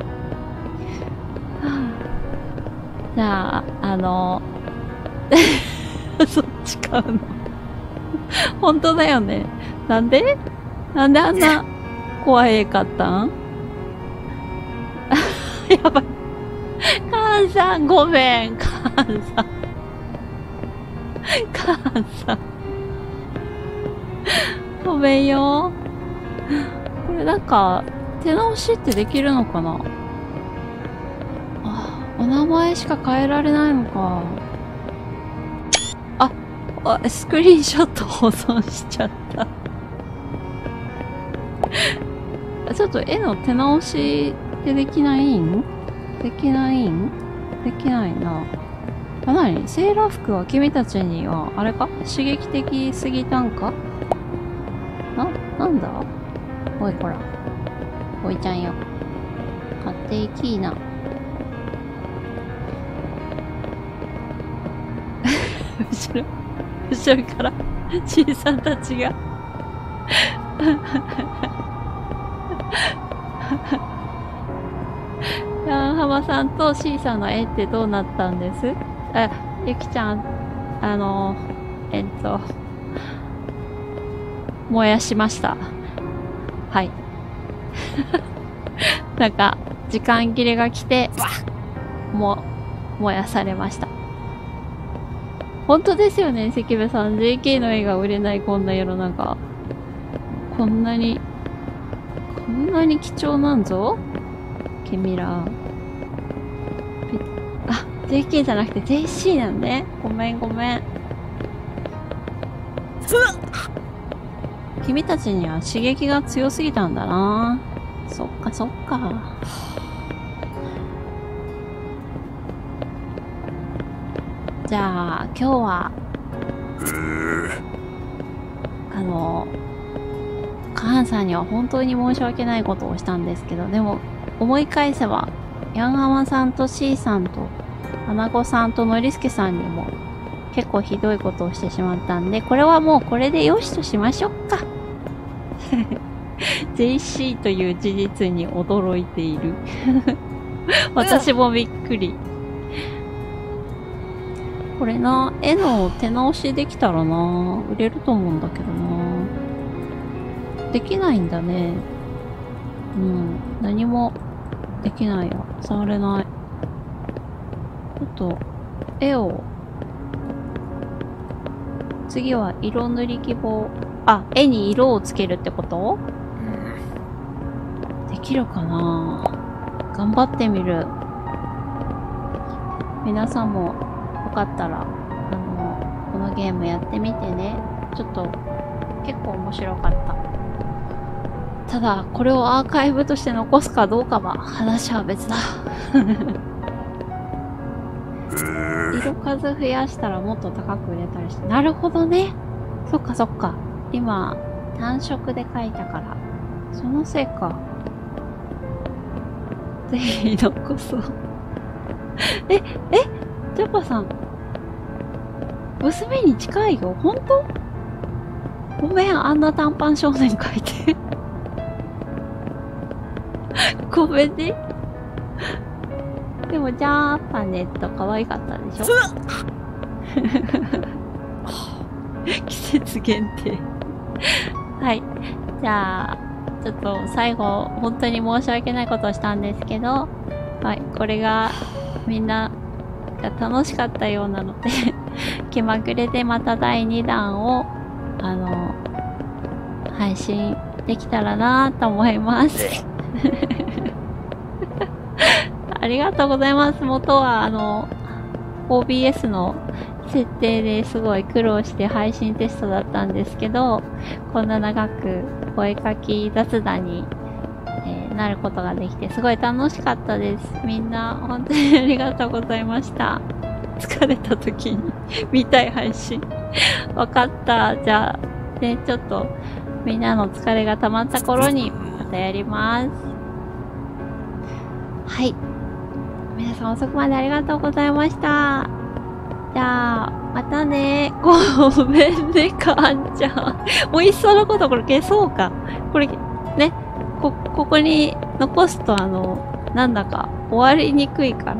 Speaker 1: じゃあ、あの、そっち買うの。本当だよね。なんでなんであんな怖い絵買ったん？やばい。カンさん、ごめん。カンさん。カンさん。ごめんよ。これなんか、手直しってできるのかな？あ、お名前しか変えられないのか。あ、あ、スクリーンショット保存しちゃった。ちょっと絵の手直しってできないん？できないん？できないな。あ、なに？セーラー服は君たちには、あれか？刺激的すぎたんか？な、なんだ？おいこら。おいちゃんよ。買っていきーな。後ろ、後ろから、ちいさんたちが。ヤンハマさんと C さんの絵ってどうなったんです？あ、ゆきちゃん、あの、えっと、燃やしました。はい。なんか、時間切れが来て、もう、燃やされました。本当ですよね、関部さん。ジェーケー の絵が売れないこんな世の中。こんなに、こんなに貴重なんぞ君ら。あ、ジェーケー じゃなくて ジェーシー なんね。ごめんごめん。君たちには刺激が強すぎたんだな。そっかそっか。じゃあ今日はあのカーンさんには本当に申し訳ないことをしたんですけど、でも思い返せばヤンハマさんと C さんとアナゴさんとノリスケさんにも結構ひどいことをしてしまったんで、これはもうこれでよしとしましょうか。ジェーシー という事実に驚いている。私もびっくり。これな、絵の手直しできたらな、売れると思うんだけどな。できないんだね。うん、何もできないや。触れない。ちょっと、絵を、次は色塗り希望。あ、絵に色をつけるってこと？できるかな？頑張ってみる。皆さんもよかったら、あの、このゲームやってみてね。ちょっと、結構面白かった。ただ、これをアーカイブとして残すかどうかは、話は別だ。色数増やしたらもっと高く売れたりして。なるほどね。そっかそっか。今、単色で描いたから。そのせいか。ぜひ残そう。え、えジャパさん。娘に近いよ。ほんと？ごめん、あんな短パン少年描いて。ごめんね。でも、ジャーパネット可愛かったでしょ？季節限定。はい。じゃあ、ちょっと最後、本当に申し訳ないことをしたんですけど、はい。これが、みんなが楽しかったようなので、気まぐれでまただいにだんを、あの、配信できたらなと思います。 りがとうございます。元は、あの、オービーエス の設定ですごい苦労して配信テストだったんですけど、こんな長くお絵かき雑談に、えー、なることができて、すごい楽しかったです。みんな、本当にありがとうございました。疲れた時に見たい配信。わかった。じゃあ、ね、ちょっと、みんなの疲れが溜まった頃に、またやります。はい。皆さん遅くまでありがとうございました。じゃあ、またね。ごめんね、かんちゃん。もういっそのことこれ消そうか。これ、ね。こ、ここに残すとあの、なんだか終わりにくいから。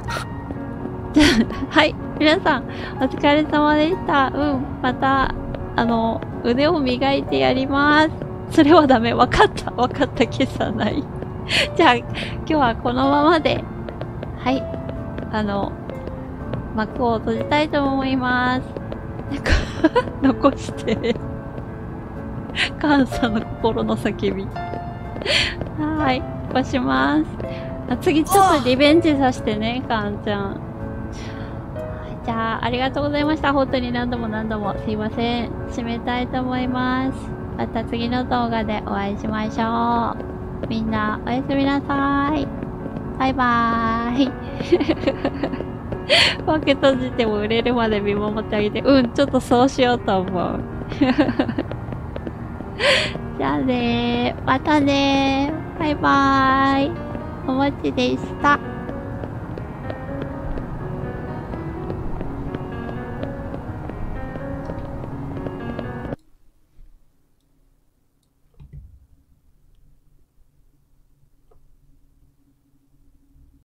Speaker 1: はい。皆さん、お疲れ様でした。うん。また、あの、腕を磨いてやります。それはダメ。わかった。わかった。消さない。じゃあ、今日はこのままで。はい。あの、幕を閉じたいと思います。残して。感謝の心の叫び。はい。押します。あ、次ちょっとリベンジさせてね、かんちゃん。じゃあ、ありがとうございました。本当に何度も何度もすいません。締めたいと思います。また次の動画でお会いしましょう。みんな、おやすみなさい。バイバーイ。開け閉じても売れるまで見守ってあげて。うん、ちょっとそうしようと思う。じゃあねー。またねー。バイバーイ。おもちでした。